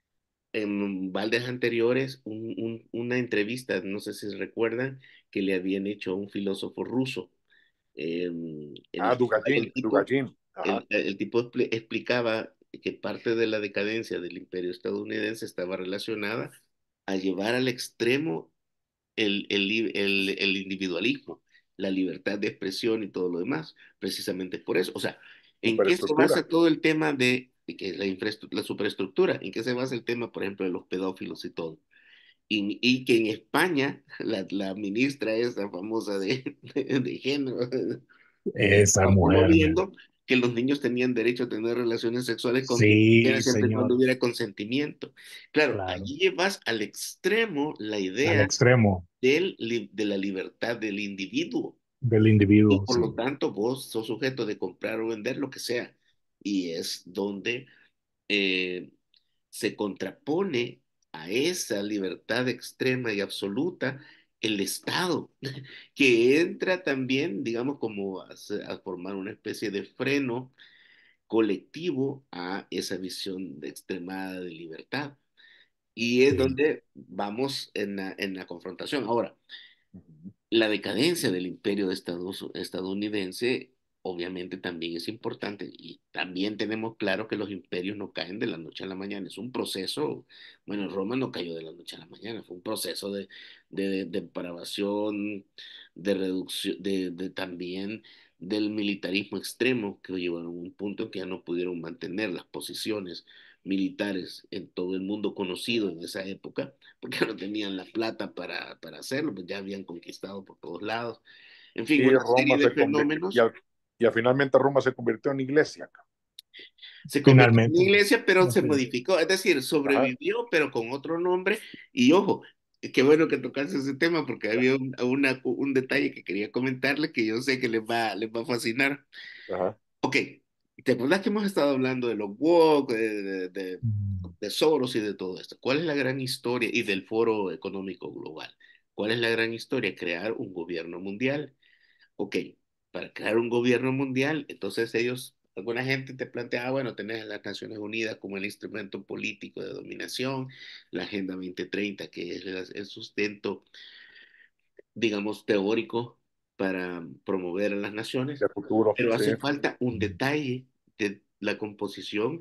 en baldes anteriores un- un- una entrevista, no sé si recuerdan, que le habían hecho a un filósofo ruso, eh, en Ah, el cual Dugajin, el tipo, Dugajin. Ajá. el, el tipo expli- explicaba que parte de la decadencia del imperio estadounidense estaba relacionada a llevar al extremo el, el, li- el, el individualismo, la libertad de expresión y todo lo demás, precisamente por eso. O sea, ¿en qué se Superestructura. basa todo el tema de, de que es la, infraestru- la superestructura? ¿En qué se basa el tema, por ejemplo, de los pedófilos y todo? Y, y que en España, la, la ministra esa famosa de, de, de género, Esa estaba mujer, man. promoviendo que los niños tenían derecho a tener relaciones sexuales con quien quisiera Sí, siempre y señor. cuando hubiera consentimiento. Claro, Claro. allí llevas al extremo la Al idea extremo del, li- de la libertad del individuo. del Y individuo, por sí. lo tanto, vos sos sujeto de comprar o vender lo que sea. Y es donde eh, se contrapone a esa libertad extrema y absoluta el Estado, que entra también, digamos, como a, se- a formar una especie de freno colectivo a esa visión de extremada de libertad. Y es Sí. donde vamos en la, en la confrontación. Ahora, Ujú. la decadencia del imperio de Estados, estadounidense obviamente también es importante y también tenemos claro que los imperios no caen de la noche a la mañana, es un proceso, bueno, Roma no cayó de la noche a la mañana, fue un proceso de, de, de depravación, de reducción, de, de también del militarismo extremo que llevaron a un punto en que ya no pudieron mantener las posiciones militares en todo el mundo conocido en esa época porque no tenían la plata para, para hacerlo, pues ya habían conquistado por todos lados. En fin, Y una serie Roma de se convirtió, y, fenómenos. al- y al finalmente Roma se convirtió en iglesia. Se convirtió en Finalmente. iglesia, pero se Sí. modificó, es decir, Ajá, sobrevivió, pero con otro nombre. Y ojo, qué bueno que tocaste ese tema porque había un, una- un detalle que quería comentarles que yo sé que les va, les va a fascinar. ajá. Ok, ¿te acuerdas que hemos estado hablando de los woke, de, de, de, Mm. de Soros y de todo esto? ¿Cuál es la gran historia? Y del Foro Económico Global. ¿Cuál es la gran historia? Crear un gobierno mundial. Ok, para crear un gobierno mundial, entonces ellos, alguna gente te plantea, ah, bueno, tenés a las Naciones Unidas como el instrumento político de dominación, la Agenda dos mil treinta, que es el, el sustento, digamos, teórico para promover a las naciones, De futuro, pero sí. hace falta un detalle de la composición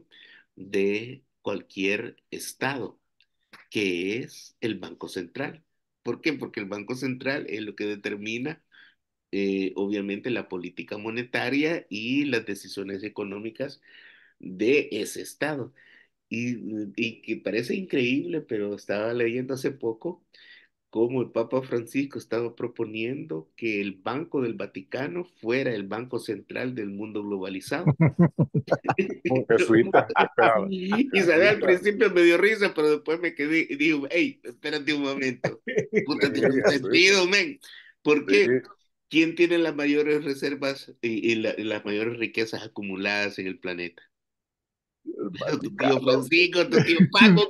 de cualquier Estado, que es el Banco Central. ¿Por qué? Porque el Banco Central es lo que determina eh, obviamente la política monetaria y las decisiones económicas de ese Estado. Y, y que parece increíble, pero estaba leyendo hace poco cómo el Papa Francisco estaba proponiendo que el Banco del Vaticano fuera el Banco Central del mundo globalizado. Un jesuita, ¿qué esperaba? Y sabe, al Jesuita, principio me dio risa, pero después me quedé y digo, hey, espérate un momento. sí, Puta, tiene un jesuita, sentido, men. ¿Por sí. qué? ¿Quién tiene las mayores reservas y, y la- y las mayores riquezas acumuladas en el planeta? El Tu tío Vaticano, Francisco, tu tío Paco.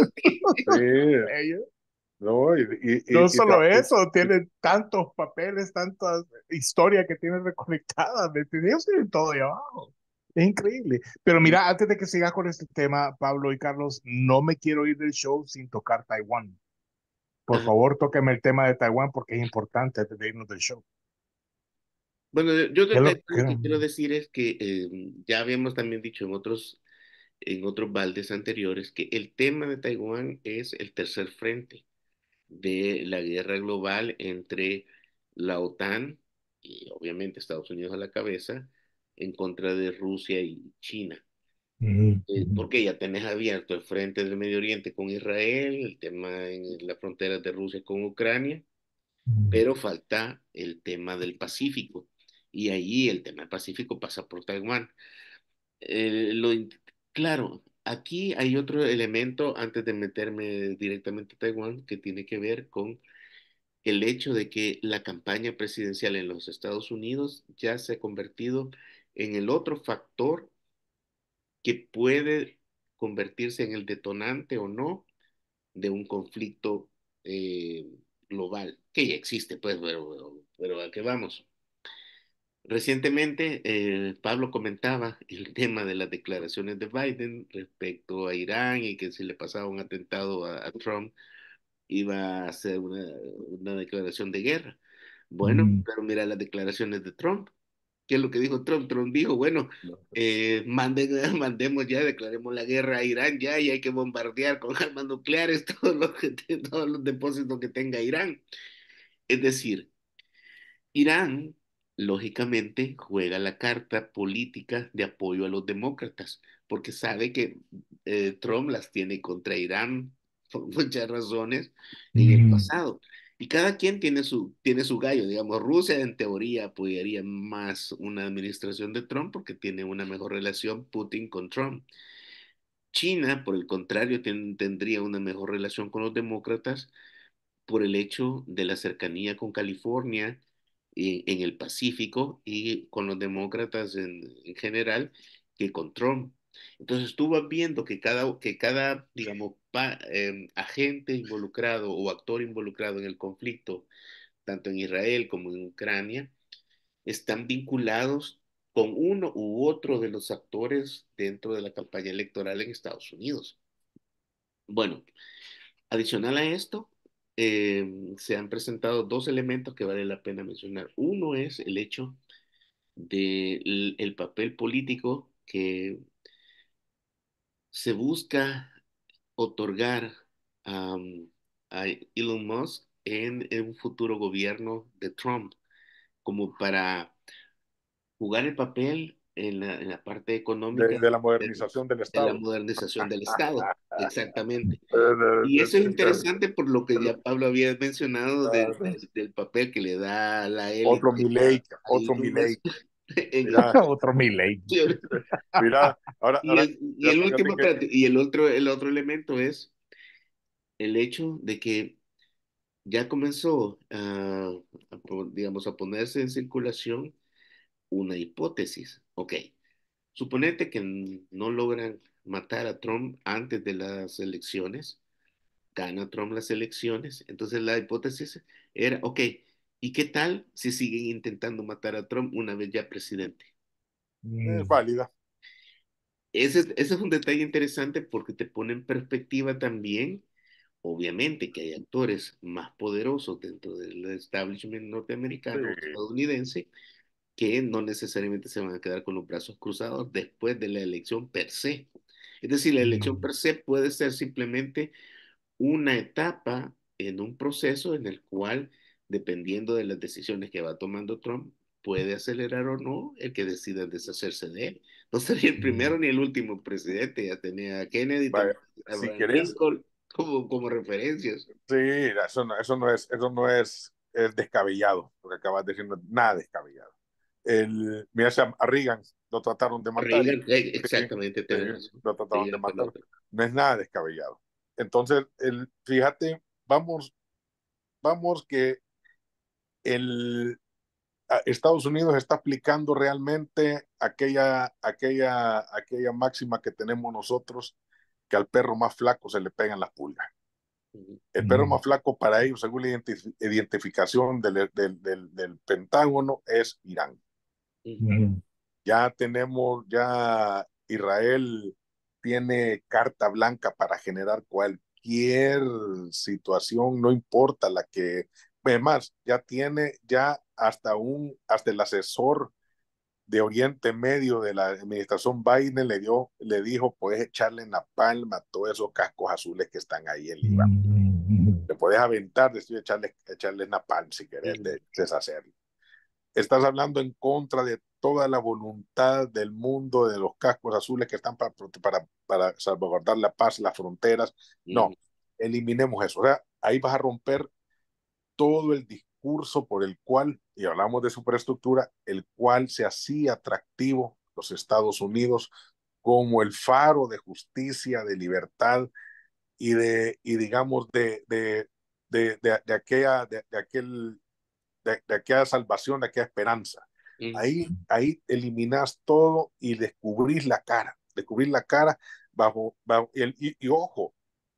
sí. Ellos. No, y, y, y, No y solo ta- eso, tienen tantos papeles, tantas historias que tienen recolectadas, ¿me entiendes? Ellos tienen todo ahí abajo. Es increíble. Pero y- mira, antes de que sigas con este tema, Pablo y Carlos, no me quiero ir del show sin tocar Taiwán. Por Ajá. favor, tóqueme el tema de Taiwán porque es importante antes de irnos del show. Bueno, yo de ¿Qué lo, Taiwán qué lo lo- que quiero decir es que eh, ya habíamos también dicho en otros, en otros baldes anteriores que el tema de Taiwán es el tercer frente de la guerra global entre la OTAN y obviamente Estados Unidos a la cabeza en contra de Rusia y China. Ujú, Eh, ujú, porque ya tenés abierto el frente del Medio Oriente con Israel, el tema en las fronteras de Rusia con Ucrania, ujú, pero falta el tema del Pacífico. Y ahí el tema del Pacífico pasa por Taiwán. Eh, lo, in- claro, aquí hay otro elemento antes de meterme directamente a Taiwán que tiene que ver con el hecho de que la campaña presidencial en los Estados Unidos ya se ha convertido en el otro factor que puede convertirse en el detonante o no de un conflicto eh, global, que ya existe, pues, pero, pero, pero ¿a qué vamos? Recientemente, eh, Pablo comentaba el tema de las declaraciones de Biden respecto a Irán y que si le pasaba un atentado a, a Trump iba a hacer una, una declaración de guerra. Bueno, ujú. pero mira las declaraciones de Trump. ¿Qué es lo que dijo Trump? Trump dijo, bueno, eh, manden, mandemos ya, declaremos la guerra a Irán ya y hay que bombardear con armas nucleares todos los, que, todos los depósitos que tenga Irán. Es decir, Irán, lógicamente, juega la carta política de apoyo a los demócratas, porque sabe que eh, Trump las tiene contra Irán por muchas razones en el Mm, pasado. Y cada quien tiene su, tiene su gallo, digamos, Rusia en teoría apoyaría más una administración de Trump porque tiene una mejor relación Putin con Trump. China, por el contrario, ten- tendría una mejor relación con los demócratas por el hecho de la cercanía con California y- en el Pacífico y con los demócratas en, en general que con Trump. Entonces tú vas viendo que cada, que cada digamos, pa- em, agente involucrado o actor involucrado en el conflicto, tanto en Israel como en Ucrania, están vinculados con uno u otro de los actores dentro de la campaña electoral en Estados Unidos. Bueno, adicional a esto, eh, se han presentado dos elementos que vale la pena mencionar. Uno es el hecho del el papel político que se busca otorgar um, a Elon Musk en, en un futuro gobierno de Trump, como para jugar el papel en la, en la parte económica de, de la de, modernización del de la Estado. modernización del Estado. Exactamente. Eh, de- Y de- eso es de- interesante por lo que ya Pablo había mencionado del, de- del- del papel que le da la Otro élite a, Milei, a otro Elon Musk Milei. en el- Mira, Otro Milei. mira, ahora, y, ahora, es- y ya el fíjate último, que espérate, y el otro, el otro elemento es el hecho de que ya comenzó a, a po- digamos, a ponerse en circulación una hipótesis. Ok, suponete que n- no logran matar a Trump antes de las elecciones, gana Trump las elecciones, entonces la hipótesis era, ok, ¿y qué tal si siguen intentando matar a Trump una vez ya presidente? es Mm, válida. Ese, es- ese es un detalle interesante porque te pone en perspectiva también, obviamente, que hay actores más poderosos dentro del establishment Sí, norteamericano o estadounidense que no necesariamente se van a quedar con los brazos cruzados después de la elección per se. Es decir, la elección mm, per se puede ser simplemente una etapa en un proceso en el cual, dependiendo de las decisiones que va tomando Trump, puede acelerar o no el que decida deshacerse de él. No sería el mm. primero ni el último presidente, ya tenía a Kennedy, vaya, tenía a si Abraham querés, Lincoln como, como referencias. sí, eso no, eso no es, eso no es, es descabellado, lo que acabas de decir, no es nada descabellado. El, mira, a Reagan lo trataron de matar y Reagan, eh, sí, exactamente, sí, tenés razón. lo trataron de Reagan fue el matar. otro. No es nada descabellado. Entonces, el, fíjate, vamos, vamos que el, a- Estados Unidos está aplicando realmente aquella, aquella, aquella máxima que tenemos nosotros, que al perro más flaco se le pegan las pulgas. Ujú, El perro Mm, más flaco para ellos, según la identif- identificación del, del, del, del Pentágono, es Irán. ujú, mm, Ya tenemos, ya Israel tiene carta blanca para generar cualquier situación, no importa la que además, ya tiene ya hasta un, hasta el asesor de Oriente Medio de la administración Biden le dio, le dijo, puedes echarle en la palma a todos esos cascos azules que están ahí en Líbano. Le puedes aventar, decir, echarle, echarle en la palma si querés de, deshacerlo. Estás hablando en contra de toda la voluntad del mundo, de los cascos azules que están para, para, para salvaguardar la paz, las fronteras. No, eliminemos eso. O sea, ahí vas a romper todo el discurso por el cual, y hablamos de superestructura, el cual se hacía atractivo los Estados Unidos como el faro de justicia, de libertad y de, y digamos, de, de, de, de, de aquella, de, de aquel, de, de aquella salvación, de aquella esperanza. Mm. Ahí, ahí eliminás todo y descubrís la cara, descubrís la cara bajo, bajo y, y, y ojo,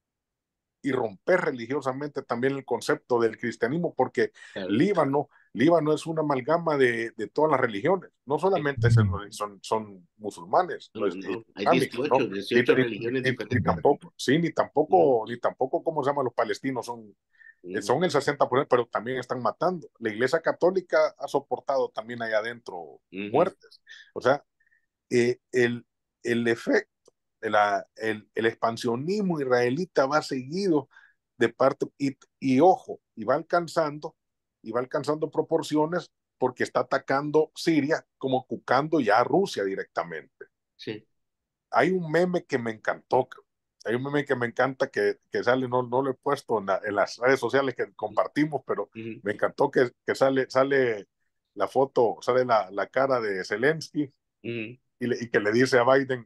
y romper religiosamente también el concepto del cristianismo, porque claro. Líbano, Líbano es una amalgama de, de todas las religiones, no solamente son, son, son musulmanes, no, no, hay dieciocho, ¿no? dieciocho ni, religiones ni, diferentes. Ni tampoco, sí, ni tampoco, mm. ni tampoco, ¿cómo se llama? Los palestinos son, mm. son el sesenta por ciento, pero también están matando. La Iglesia Católica ha soportado también allá adentro mm. muertes. O sea, eh, el, el efecto La, el, el expansionismo israelita va seguido de parte, y, y ojo, y va alcanzando, y va alcanzando proporciones porque está atacando Siria como cucando ya a Rusia directamente. Sí. Hay un meme que me encantó, hay un meme que me encanta que, que sale, no, no lo he puesto en, la, en las redes sociales que compartimos, pero uh-huh. me encantó que, que sale, sale la foto, sale la, la cara de Zelensky uh-huh. y, le, y que le dice a Biden,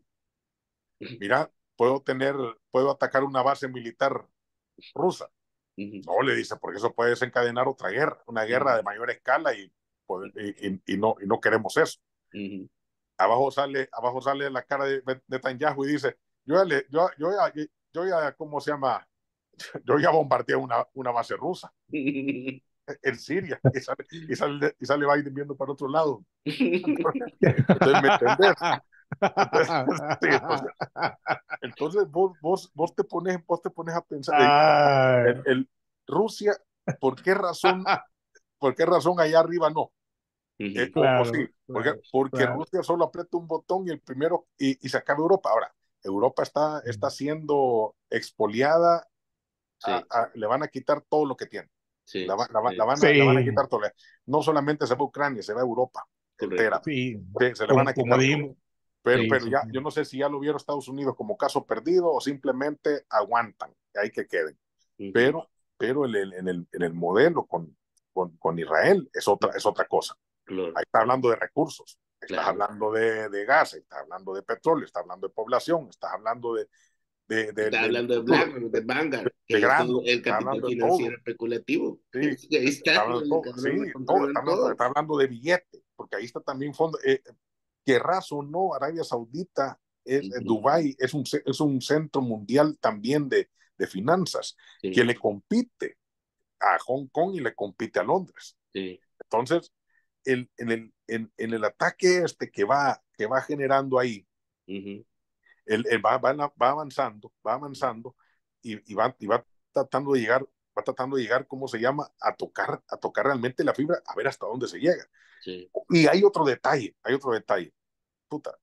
mira, puedo tener, puedo atacar una base militar rusa. Uh-huh. No, le dice, porque eso puede desencadenar otra guerra, una guerra uh-huh. de mayor escala y, y, y, y, no, y no queremos eso. Uh-huh. Abajo sale, abajo sale la cara de Netanyahu y dice, yo ya, le, yo, yo, ya, yo ya, ¿cómo se llama? Yo ya bombardeé una, una base rusa uh-huh. en Siria y sale, y, sale, y sale Biden viendo para otro lado. Entonces, entonces ¿me entendés? Entonces, sí, entonces, entonces vos, vos, vos, te pones, vos te pones a pensar, el, el, Rusia, ¿por qué razón, por qué razón allá arriba no? Eh, claro, o, o sí, porque, claro, porque claro. Rusia solo aprieta un botón y el primero, y, y se acaba Europa. Ahora, Europa está, está siendo expoliada, sí. a, a, le van a quitar todo lo que tiene. Sí, la, la, sí. la, van a, sí. la van a quitar todo. No solamente se va a Ucrania, se va a Europa entera. Sí. Se, se le van a quitar todo. Pero, sí, pero sí, ya, sí. yo no sé si ya lo vieron Estados Unidos como caso perdido o simplemente aguantan, hay que queden. Uh-huh. Pero, pero en, el, en, el, en el modelo con, con, con Israel es otra, es otra cosa. Claro. Ahí está hablando de recursos, estás claro. hablando de, de gas, estás hablando de petróleo, estás hablando de población, estás hablando de... de, de está de, hablando de BlackRock, de Vanguard, que de es grano, todo el capital financiero especulativo. Sí, ahí está, está hablando, todo, sí todo, está, hablando, está hablando de billetes, porque ahí está también fondo... Eh, querrás o no, Arabia Saudita, es, uh-huh. Dubái es un, es un centro mundial también de, de finanzas, sí. que le compite a Hong Kong y le compite a Londres. Sí. Entonces, el, en, el, en, en el ataque este que va, que va generando ahí, uh-huh. el, el va, va, va avanzando, va avanzando y, y, va, y va tratando de llegar, va tratando de llegar, ¿cómo se llama? A tocar, a tocar realmente la fibra, a ver hasta dónde se llega. Sí. Y hay otro detalle, hay otro detalle. Puta,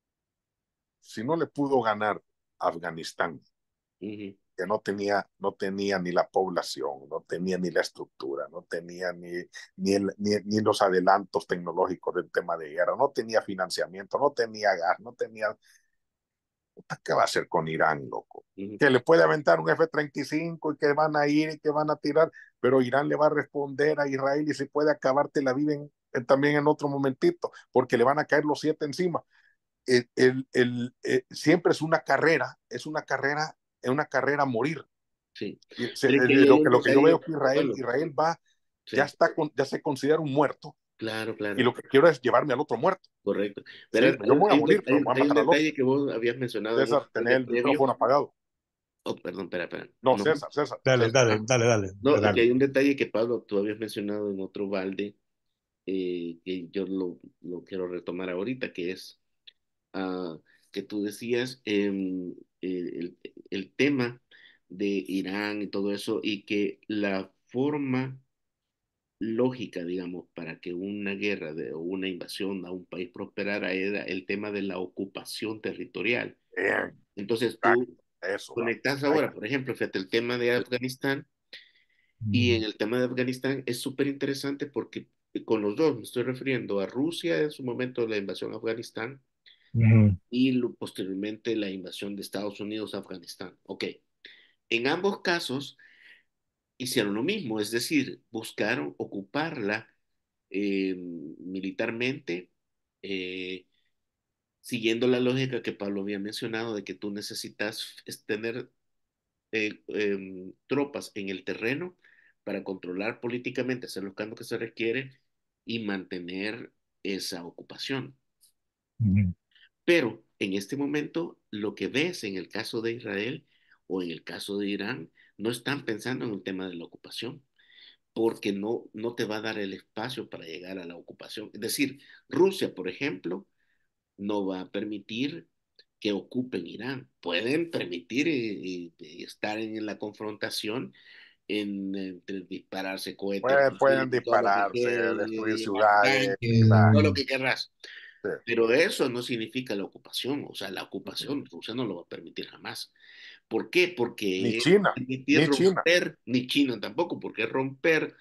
si no le pudo ganar a Afganistán, uh-huh. que no tenía, no tenía ni la población, no tenía ni la estructura, no tenía ni, ni, el, ni, ni los adelantos tecnológicos del tema de guerra, no tenía financiamiento, no tenía gas, no tenía... ¿Qué va a hacer con Irán, loco? Uh-huh. Que le puede aventar un F treinta y cinco y que van a ir y que van a tirar, pero Irán le va a responder a Israel y se puede acabarte la vida en, en, también en otro momentito, porque le van a caer los siete encima. El, el, el, el, siempre es una carrera, es una carrera, es una carrera a morir. Sí. Se, que lo, que, lo que yo veo que Israel, Israel va, sí. ya, está, ya se considera un muerto. Claro, claro. Y lo que quiero es llevarme al otro muerto. Correcto. Pero sí, hay, yo voy a morir, hay, pero voy a hay matar un al otro. detalle que vos habías mencionado. César, tenés el previo. Micrófono apagado. Oh, perdón, espera, espera. No, no, César, César. Dale, César. dale, dale, dale. No, dale. aquí hay un detalle que Pablo, tú habías mencionado en otro balde, eh, que yo lo, lo quiero retomar ahorita, que es uh, que tú decías eh, el, el tema de Irán y todo eso, y que la forma lógica, digamos, para que una guerra de, o una invasión a un país prosperara era el tema de la ocupación territorial. Bien, Entonces exacto, tú eso, vamos. conectas Ahí, ahora, por ejemplo, fíjate el tema de Afganistán, y en el tema de Afganistán es súper interesante porque con los dos me estoy refiriendo a Rusia en su momento de la invasión a Afganistán Ujú. y lo- posteriormente la invasión de Estados Unidos a Afganistán. Ok, en ambos casos hicieron lo mismo, es decir, buscaron ocuparla eh, militarmente, eh, siguiendo la lógica que Pablo había mencionado de que tú necesitas es tener eh, em, tropas en el terreno para controlar políticamente, hacer los cambios que se requiere y mantener esa ocupación. Ujú. Pero en este momento, lo que ves en el caso de Israel o en el caso de Irán, no están pensando en el tema de la ocupación, porque no, no te va a dar el espacio para llegar a la ocupación. Es decir, Rusia, por ejemplo, no va a permitir que ocupen Irán. Pueden permitir eh, eh, estar en la confrontación, en, entre dispararse cohetes pueden, pueden y todo lo que dispararse, destruir quede, ciudades, tanques, todo lo exacto. Mm. que querrás. Sí, Pero eso no significa la ocupación, o sea, la ocupación Rusia no lo va a permitir jamás. ¿Por qué? ni Porque es China, permitir ni China. romper, ni China tampoco, porque es romper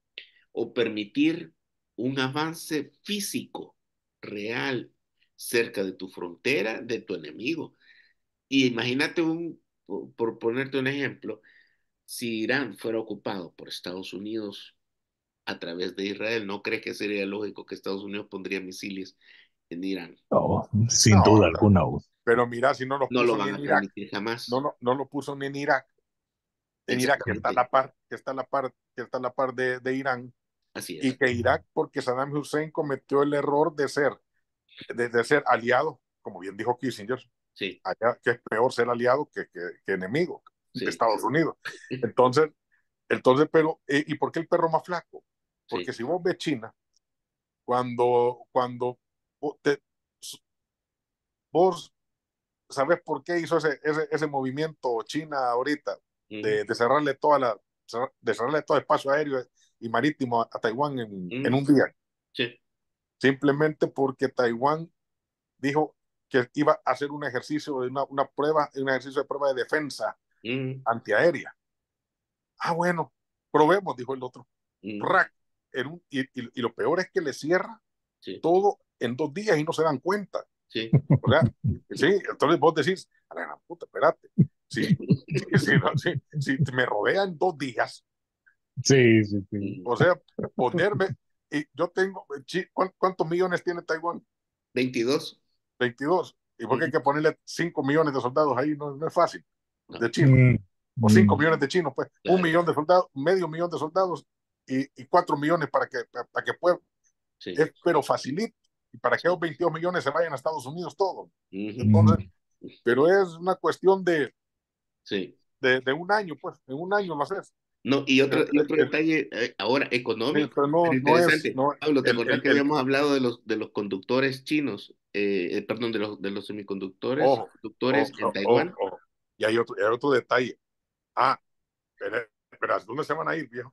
o permitir un avance físico real cerca de tu frontera, de tu enemigo. Y imagínate un, por, por ponerte un ejemplo, si Irán fuera ocupado por Estados Unidos a través de Israel, ¿no crees que sería lógico que Estados Unidos pondría misiles en Irán? Oh, sin No, duda alguna. pero mira, si no los No lo puso ni van en a Irak, permitir no, jamás. no, no lo puso ni en Irak, en Irak que está a Exactamente. la par, que está a la par, que está a la par de, de Irán, Así y es. que Irak, porque Saddam Hussein cometió el error de ser, de, de ser aliado, como bien dijo Kissinger, Sí, allá, que es peor ser aliado que, que, que enemigo de sí, Estados Unidos. Entonces, entonces, pero, ¿y por qué el perro más flaco? sí. Porque si vos ves China, cuando, cuando te, vos sabés por qué hizo ese, ese, ese movimiento China ahorita Ujú, de, de cerrarle toda la, de cerrarle todo espacio aéreo y marítimo a, a Taiwán en, en ujú, un día, sí. simplemente porque Taiwán dijo que iba a hacer un ejercicio de una, una prueba, un ejercicio de prueba de defensa Ujú, antiaérea. Ah, bueno, probemos, dijo el otro. ujú, Rack, en un, y, y, y, lo peor es que le cierra sí, todo en dos días y no se dan cuenta. sí. O sea, sí, entonces vos decís, a la gran puta, espérate, si, si, no, si, si me rodean dos días, Sí, sí, sí. Ujú. o sea, ponerme, y yo tengo, ¿cuántos millones tiene Taiwán? veintidós. veintidós. ¿Y por qué hay Ujú, que ponerle cinco millones de soldados ahí? No, no es fácil, no, de chinos, Mm, o cinco mm. millones de chinos, pues, un claro, millón de soldados, medio millón de soldados y, y cuatro millones para que, para que puedan, sí. es, pero facilito, y para que Sí. esos veintidós millones se vayan a Estados Unidos todos. Ujú, Entonces, Ujú. pero es una cuestión de, sí. de, de un año, pues, en un año lo haces. No, y El, otro, y otro el, detalle eh, ahora el, económico, pero no, pero no es, interesante. no, Pablo, ¿te el, acordás el, que el, habíamos hablado de los, de los conductores chinos, eh, eh, perdón, de los, de los semiconductores, ojo, conductores en ojo, ojo, Taiwán? ojo. Y hay otro, hay otro detalle. Ah, pero, pero ¿a dónde se van a ir, viejo?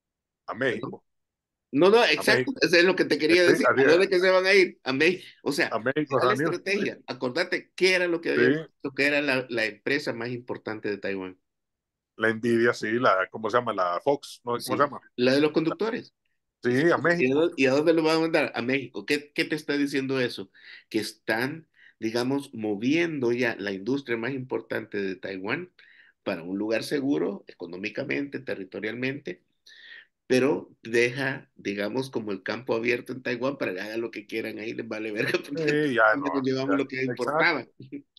A ¿Perdón? México, No, no, a exacto, México. eso es lo que te quería Sí, decir. así ¿A es, dónde que se van a ir? A México. O sea, a México mira se la van a ir. Sí, estrategia. Acordate qué era lo que sí, habíamos visto, que era la, la empresa más importante de Taiwán. la Nvidia, sí, la, ¿cómo se llama? La Fox, ¿no? ¿Cómo se Sí, llama? la de los conductores. Sí, a ¿Y a México. dónde, y a dónde lo van a mandar? A México. ¿Qué, qué te está diciendo eso? Que están, digamos, moviendo ya la industria más importante de Taiwán para un lugar seguro, económicamente, territorialmente, pero deja, digamos, como el campo abierto en Taiwán para que hagan lo que quieran ahí, les vale verga, porque Sí, ya nos no, llevamos lo que ya, exacto, importaba.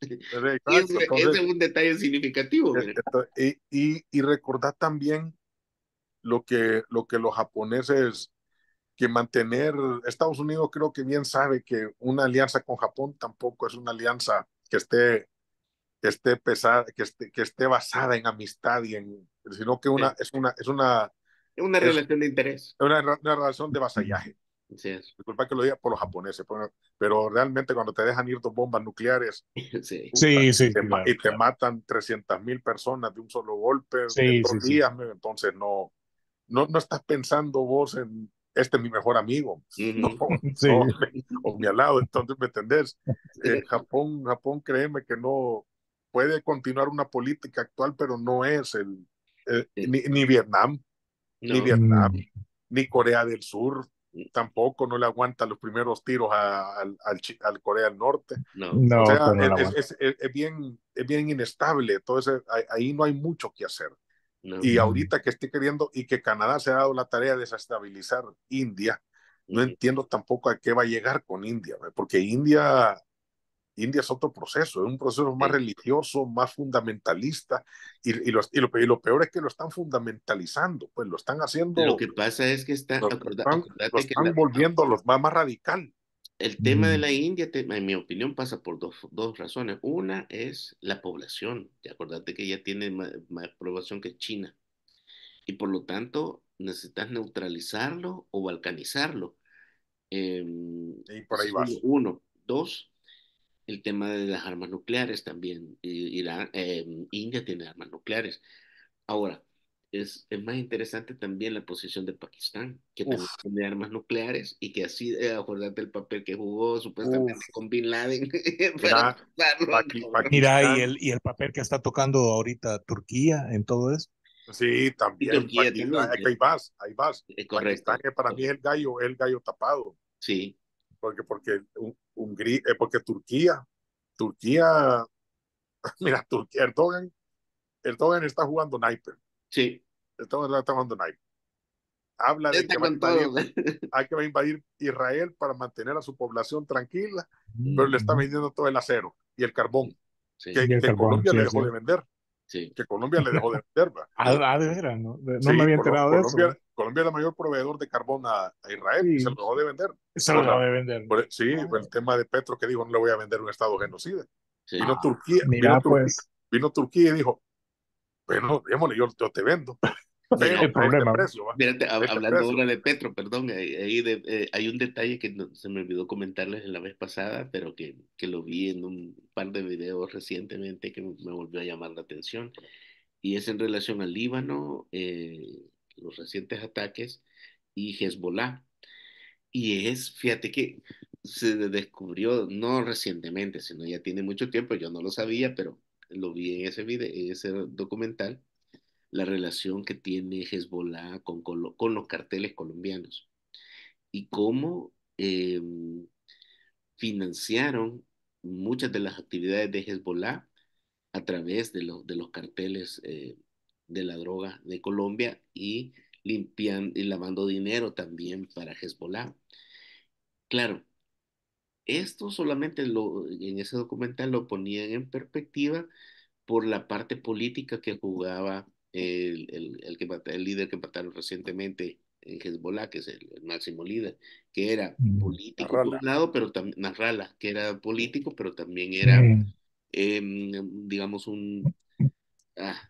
Y exacto. ese, ese Entonces, es un detalle significativo, eh, miren. esto- y, y, y recordar también lo que, lo que los japoneses, que mantener, Estados Unidos creo que bien sabe que una alianza con Japón tampoco es una alianza que esté, que esté pesada, que esté, que esté basada en amistad y en, sino que una, Sí. es una, es una, Es una es relación de interés. una, una relación de vasallaje. Así es. Disculpa que lo diga por los japoneses, pero, pero realmente cuando te dejan ir dos bombas nucleares, Sí, puta, Sí, sí, te, claro, y te claro. matan trescientas mil personas de un solo golpe en Sí, sí, dos sí. días, entonces no. no, no estás pensando vos en este es mi mejor amigo, no, Ujú. Sí. no, o mi al lado, entonces me entendés. Eh, Japón, Japón, créeme que no puede continuar una política actual, pero no es el, eh, Sí. ni, ni Vietnam, ni No, Vietnam, Mm, ni Corea del Sur, tampoco no le aguanta los primeros tiros a- al, al, Chi- al Corea del Norte. no, O no, sea, pues no la es, aguanto. es, es, es bien, es bien inestable, entonces ahí, ahí no hay mucho que hacer. no. Y Mm. ahorita que esté queriendo y que Canadá se ha dado la tarea de desestabilizar India, no Ujú. entiendo tampoco a qué va a llegar con India, porque India, India es otro proceso, es un proceso más Sí. religioso, más fundamentalista, y, y, los, y, lo, y lo peor es que lo están fundamentalizando, pues lo están Lo haciendo, que pasa es que está, lo, lo acorda- están, lo acordate que están la- volviendo los más, más radical. el tema de Mm. la India, te- en mi opinión, pasa por dos, dos razones. Una es la población. Y acordate que ya tiene ma- más población que China. Y por lo tanto, necesitas neutralizarlo o balcanizarlo. Em, Y por Ese ahí es uno. vas. Uno. Dos, el tema de las armas nucleares también. I- Irán, em, India tiene armas nucleares. Ahora, es, es más interesante también la posición de Pakistán, que también Uf, tiene armas nucleares y que así, eh, acordate el papel que jugó supuestamente uf, con Bin Laden para mira, tumbarlo, Paqui, ¿no? Mira, y Pakistán, el, y el papel que está tocando ahorita Turquía en todo eso. sí, Y también, Turquía Paqui, también, ahí eh, vas, ahí vas. es Pakistán correcto, es para mí correcto. el gallo, el gallo tapado. Sí, porque, porque, Hungría, eh, porque Turquía, Turquía, mira, Turquía, Erdogan, Erdogan está jugando naipe, sí, Erdogan está jugando naipe. Habla de está que va a con invadir, todo. hay que va a invadir Israel para mantener a su población tranquila, pero le está Mm. vendiendo todo el acero y el carbón Sí, Y que, el que carbón, Colombia sí, le así dejó es. de vender, sí, que Colombia le dejó de vender. ¿Va? Ah, no, ah, de veras, no, De- no me Sí, había Colo- enterado de eso. Colombia, Colombia es el mayor proveedor de carbón a, a Israel y se lo Sí, dejó de vender. se lo Por debo la, de vender. por, sí, Ah, el tema de Petro que dijo no le voy a vender un estado genocida. sí, Vino Turquía, vino mira, Turquía, pues, vino Turquía y dijo, bueno, démosle, yo, yo te vendo, mira, pero el a este problema. precio, va, fíjate, a hab- este hablando precio. ahora de Petro, perdón, ahí, ahí de- eh, hay un detalle que no- se me olvidó comentarles la vez pasada, pero que, que lo vi en un par de videos recientemente que me, me volvió a llamar la atención, y es en relación al Líbano, eh, los recientes ataques y Hezbollah. Y es, fíjate que se descubrió, no recientemente, sino ya tiene mucho tiempo, yo no lo sabía, pero lo vi en ese video, en ese documental, la relación que tiene Hezbollah con, con, con los carteles colombianos y cómo eh, financiaron muchas de las actividades de Hezbollah a través de, lo, de los carteles eh, de la droga de Colombia y limpian y lavando dinero también para Hezbollah. Claro, esto solamente lo, en ese documental lo ponían en perspectiva por la parte política que jugaba el, el, el, que, el líder que mataron recientemente en Hezbollah, que es el, el máximo líder, que era Mm. político por Arrala. un lado, pero también Nasrallah, que era político, pero también era, Mm. eh, digamos, un, ah,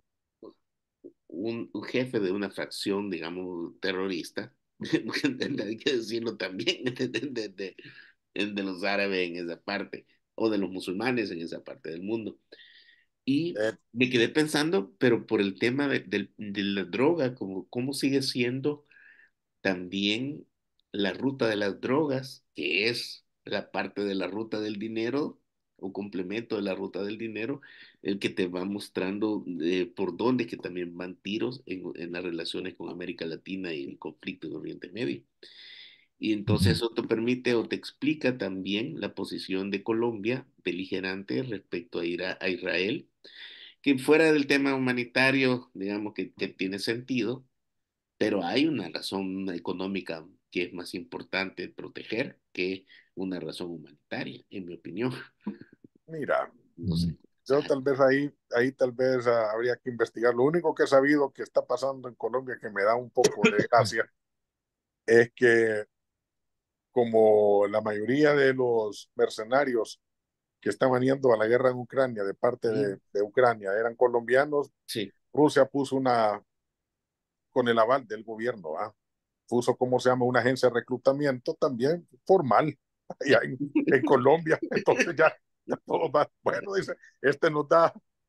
un, un, jefe de una fracción, digamos, terrorista, hay que decirlo también, de, de, de, de los árabes en esa parte, o de los musulmanes en esa parte del mundo. Y Eh, me quedé pensando, pero por el tema de, de- de la droga, como cómo sigue siendo también la ruta de las drogas, que es la parte de la ruta del dinero o complemento de la ruta del dinero, el que te va mostrando eh, por dónde que también van tiros en, en las relaciones con América Latina y el conflicto en Oriente Medio. Y entonces Mm. eso te permite o te explica también la posición de Colombia beligerante respecto a ir a, a Israel, que fuera del tema humanitario, digamos que, que tiene sentido, pero hay una razón económica que es más importante proteger que una razón humanitaria, en mi opinión. mira, No sé. Mm. O yo sea, tal vez ahí, ahí tal vez uh, habría que investigar. Lo único que he sabido que está pasando en Colombia que me da un poco de gracia es que como la mayoría de los mercenarios que estaban yendo a la guerra en Ucrania de parte mm, de, de Ucrania eran colombianos, sí. Rusia puso una, con el aval del gobierno, ¿ah? Puso, ¿cómo se llama? Una agencia de reclutamiento también formal allá en, en Colombia. Entonces ya, ya todo va, bueno, dice, este nos da,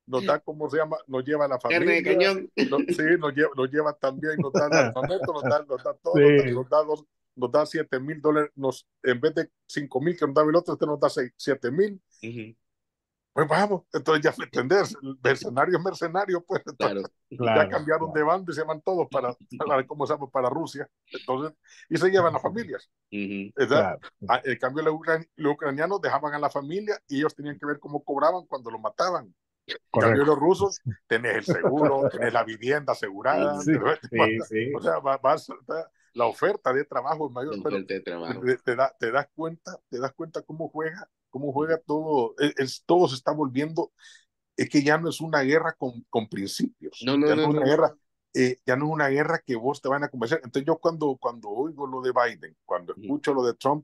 nos da, ¿cómo se llama? Nos lleva a la Carne de familia, cañón. no, sí, nos lleva, nos lleva también, nos da el armamento, nos da, nos da todo, nos da, Sí. nos da, dos, nos da siete mil dólares, nos, en vez de cinco mil que nos daba el otro, usted nos da seis, siete mil. Ujú, Pues vamos, entonces ya me entendés, el mercenario es mercenario, pues entonces claro. ya Claro, cambiaron de claro. bando y se van todos para, para ¿cómo se llama? Para Rusia, entonces, y se llevan las familias. Ujú, ¿Verdad? Claro. Ah, en cambio, los, ucran- los ucranianos dejaban a la familia y ellos tenían que ver cómo cobraban cuando lo mataban. En cambio, Correcto. los rusos, tenés el seguro, tenés la vivienda asegurada, ujú. Sí, tenés- sí, sí. o sea, va- vas- va- la oferta de trabajo es mayor, La pero oferta de trabajo. te, te da- te das cuenta, te das cuenta cómo juega, cómo juega todo, es, es- todo se está volviendo, es que ya no es una guerra con, con principios, No, no, ya no no, es no, una no. guerra, eh, ya no es una guerra que vos te van a convencer. Entonces yo cuando, cuando oigo lo de Biden, cuando Ujú. escucho lo de Trump,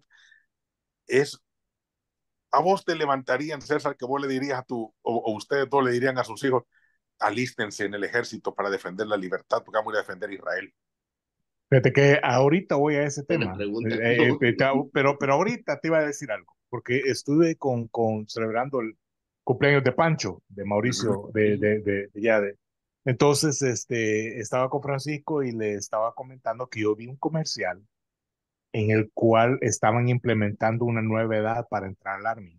es a vos te levantarían, César, que vos le dirías a tu, o, o ustedes dos le dirían a sus hijos, alístense en el ejército para defender la libertad, porque vamos a ir a defender Israel. Fíjate que ahorita voy a ese Buena tema, pregunta. eh, No. eh, te- pero, pero ahorita te iba a decir algo, porque estuve con, con celebrando el cumpleaños de Pancho, de Ujú. Mauricio, de, Ujú, de, de, de ya de. Entonces, este, estaba con Francisco y le estaba comentando que yo vi un comercial en el cual estaban implementando una nueva edad para entrar al Army.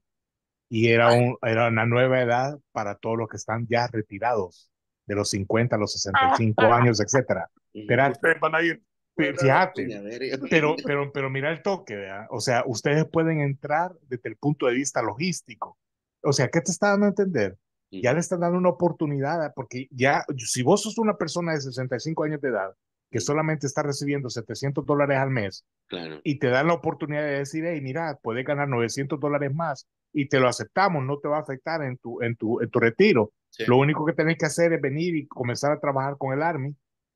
Y era, un, era una nueva edad para todos los que están ya retirados, de los cincuenta a los sesenta y cinco años, etcétera. ujú. Espérate, Ustedes van a ir. fí- Guarda la fíjate, uña, verga. pero, pero, pero mira el toque, ¿verdad? O sea, ustedes pueden entrar desde el punto de vista logístico. O sea, ¿qué te está dando a entender? Ya le Ujú, están dando una oportunidad, porque ya, si vos sos una persona de sesenta y cinco años de edad que ujú. solamente está recibiendo setecientos dólares al mes Claro. y te dan la oportunidad de decir, hey, mira, puedes ganar novecientos dólares más y te lo aceptamos, no te va a afectar en tu, en tu, en tu retiro. Sí. Lo único que tenés que hacer es venir y comenzar a trabajar con el Army.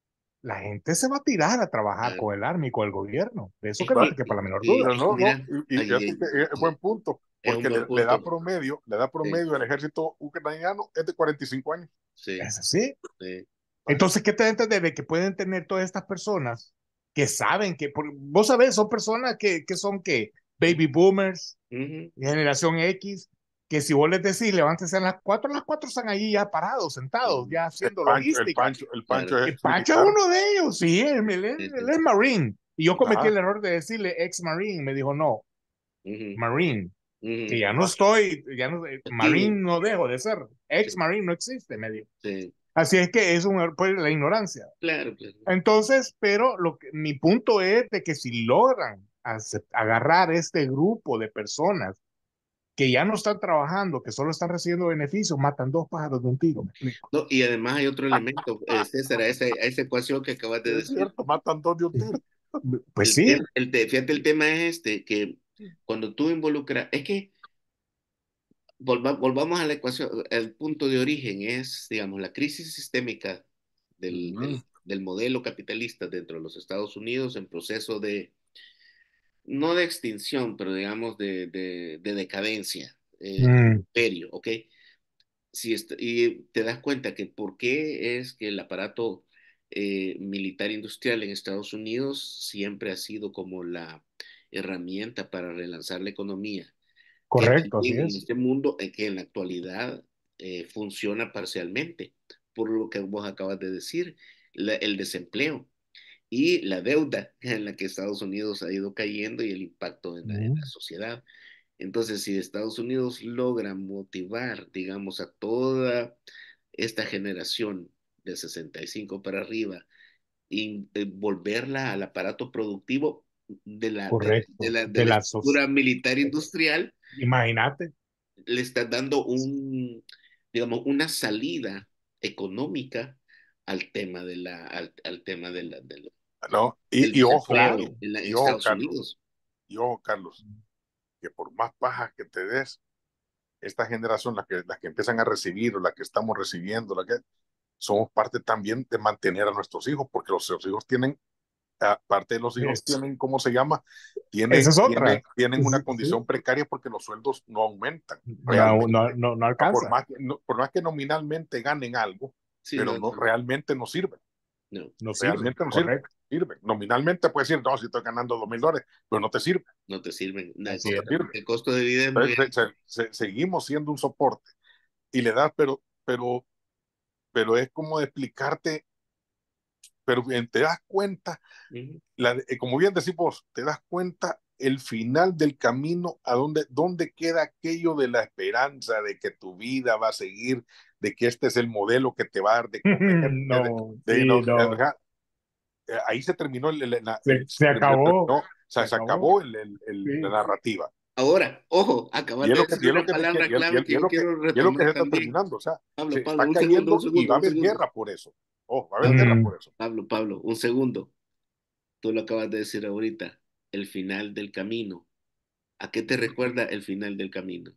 La gente se va a tirar a trabajar Claro. con el Army, con el gobierno. De eso Es que no que, te quepa la menor y, duda. Pero y no, no, mira, y, y ahí, fíjate que es buen punto, es un porque le, buen le da punto. promedio, le da Sí, promedio al ejército ucraniano es de cuarenta y cinco años. sí, Es así. sí. Entonces, ¿qué te da a entender? De que pueden tener todas estas personas que saben que, por, vos sabés, son personas que, que son que baby boomers, Ujú, generación X, que si vos les decís, levántense a las cuatro, las cuatro están ahí ya parados, sentados, ujú. ya El haciendo Pancho, el logística. Pancho, el Claro. Pancho Y es Pancho es militar. uno de ellos, sí, él, él- Sí, él sí. es Marine. Y yo cometí Ajá, el error de decirle ex Marine. Me dijo, no, Ujú, Marine, que ujú. ya no ajá. estoy, ya no, Sí, Marine no dejo de ser, sí, ex Marine no existe, me dijo. sí. Así es que es un, er- pues, la ignorancia. Claro, claro. Entonces, pero lo que, mi punto es de que si logran acep- agarrar este grupo de personas que ya no están trabajando, que solo están recibiendo beneficios, matan dos pájaros de un tiro, me explico. No, y además hay otro elemento, eh, César, a esa, a esa ecuación que acabas de Es decir. cierto, matan dos de un tiro. Pues El, tema- sí, el, te- fíjate, el tema es este, que cuando tú involucras, es que volva- volvamos a la ecuación, el punto de origen es, digamos, la crisis sistémica del, Ujú. del, del modelo capitalista dentro de los Estados Unidos en proceso de, no de extinción, pero digamos de, de, de decadencia, eh, del mm, imperio, ¿ok? Si est- y te das cuenta que por qué es que el aparato eh, militar industrial en Estados Unidos siempre ha sido como la herramienta para relanzar la economía, que correcto, así también en es. este mundo en que en la actualidad eh, funciona parcialmente, por lo que vos acabas de decir, la- el desempleo y la deuda en la que Estados Unidos ha ido cayendo y el impacto en la, en la Mm, sociedad. Entonces, si Estados Unidos logra motivar, digamos, a toda esta generación de sesenta y cinco para arriba y eh, volverla al aparato productivo de la, de, de correcto. la, de De la la soc- estructura militar industrial, Imagínate. le está dando un, digamos, una salida económica al tema de la, al, al tema de la, de la- ¿No? del Y, y ojo, desempleo Claro. en, la- en y ojo, Estados Carlos, Unidos. y ojo, Carlos, que por más pajas que te des, esta generación, las que, las que empiezan a recibir o las que estamos recibiendo, la que somos parte también de mantener a nuestros hijos, porque los, los hijos tienen, aparte de los hijos, Es- tienen, ¿cómo se llama? esa Tienen, es tienen, otra. tienen una Sí, condición sí. precaria porque los sueldos no aumentan No, no, realmente. no, no Por alcanza. más, que, no, por más que nominalmente ganen algo, Sí, pero no, no no, realmente no sirven. no, No sirve. Realmente no sirve. Correcto. Sirve. Nominalmente puedes decir, no, si estoy ganando dos mil dólares, pero no te sirve. no te sirven. No, el, Así No te es. costo, sirve. el costo de vida es muy Entonces, se- alto. se- se- seguimos siendo un soporte y le das, pero, pero, pero es como de explicarte, pero bien, te das cuenta, Ujú. la, eh, como bien decís vos, te das cuenta el final del camino, a dónde, dónde queda aquello de la esperanza de que tu vida va a seguir, de que este es el modelo que te va a dar de comer, de, No, de, sí, no, no. eh, ahí se terminó el, el, el, Se, el- se se terminó, acabó, no, o se sea, se acabó. acabó el, el, el, la Sí. narrativa. Ahora, ojo, Y acabas es de lo que, decir y es lo una que, y palabra es, y clave es, que y es yo lo que, quiero y es lo que retomar se está también. terminando, o sea, Pablo, se Pablo, está un segundo, un cayendo y va segundo, a un haber segundo. guerra por eso. Oh, va a haber Pablo, guerra Mm, por eso. Pablo, Pablo, un segundo. Tú lo acabas de decir ahorita, el final del camino. ¿A qué te recuerda el final del camino?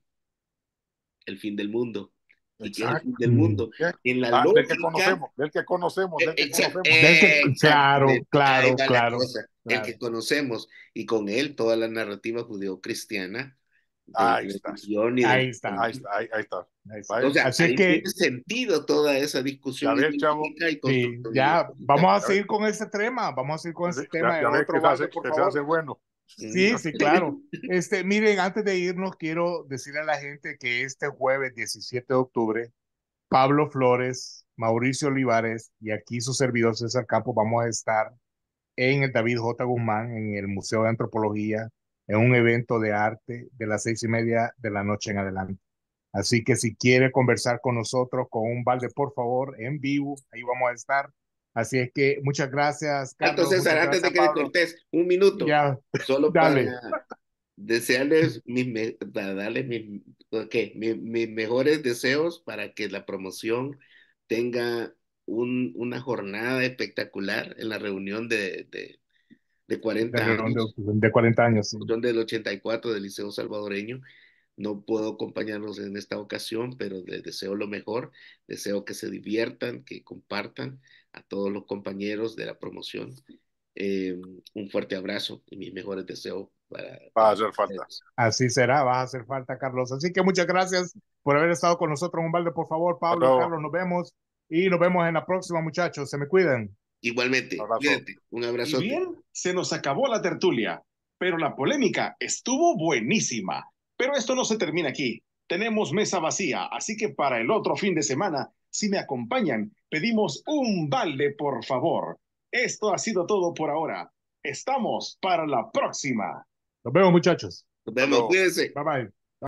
El fin del mundo. ¿Y qué es el fin Exacto. del mm. mundo? ¿Qué? En la Ah, del que lógica, conocemos, del que conocemos, eh, del que exa- conocemos. Del que, eh, claro, exactamente, ahí claro, va la claro, cosa, el claro. que conocemos, y con él toda la narrativa judeo-cristiana de la Ahí está, religión y del Ahí está, ahí está, ahí, ahí está. ahí está. O ¿Vale? sea, Así es ahí tiene que, sentido toda esa Ya discusión ves, chavo, ideológica y sí, construcción ya ideológica. vamos a ya ves, seguir con ese tema, vamos a seguir con ese ya, tema en ya ves otro que se balde, hace, por que se hace favor. bueno. Mm. Sí, sí, claro. Este, miren, antes de irnos, quiero decirle a la gente que este jueves diecisiete de octubre, Pablo Flores, Mauricio Olivares y aquí su servidor César Campos vamos a estar en el David J. Guzmán, en el Museo de Antropología, en un evento de arte de las seis y media de la noche en adelante. Así que si quiere conversar con nosotros, con un balde, por favor, en vivo, ahí vamos a estar. Así es que muchas gracias, Alto Carlos, César, muchas antes de gracias, que le Pablo. cortes, un minuto, Ya, solo para dale. desearles mis, me- para darles mis, ¿qué? Mi- mis mejores deseos para que la promoción tenga un- una jornada espectacular en la reunión de, de, de De, cuarenta redondo- años, de cuarenta años, sí. reunión del ochenta y cuatro del Liceo Salvadoreño. No puedo acompañarlos en esta ocasión, pero les deseo lo mejor. Deseo que se diviertan, que compartan a todos los compañeros de la promoción. Eh, un fuerte abrazo y mis mejores deseos para, Va a para hacer falta. ustedes. Así será, va a hacer falta, Carlos. Así que muchas gracias por haber estado con nosotros en un balde, por favor, Hasta Pablo, luego. Carlos, nos vemos y nos vemos en la próxima, muchachos. Se me cuidan. Igualmente, Abrazo. cuídate, un Y abrazote. bien, se nos acabó la tertulia, pero la polémica estuvo buenísima. Pero esto no se termina aquí. Tenemos mesa vacía, así que para el otro fin de semana, si me acompañan, pedimos un balde, por favor. Esto ha sido todo por ahora. Estamos para la próxima. Nos vemos, muchachos. Nos Hasta vemos, luego. cuídense. Bye bye.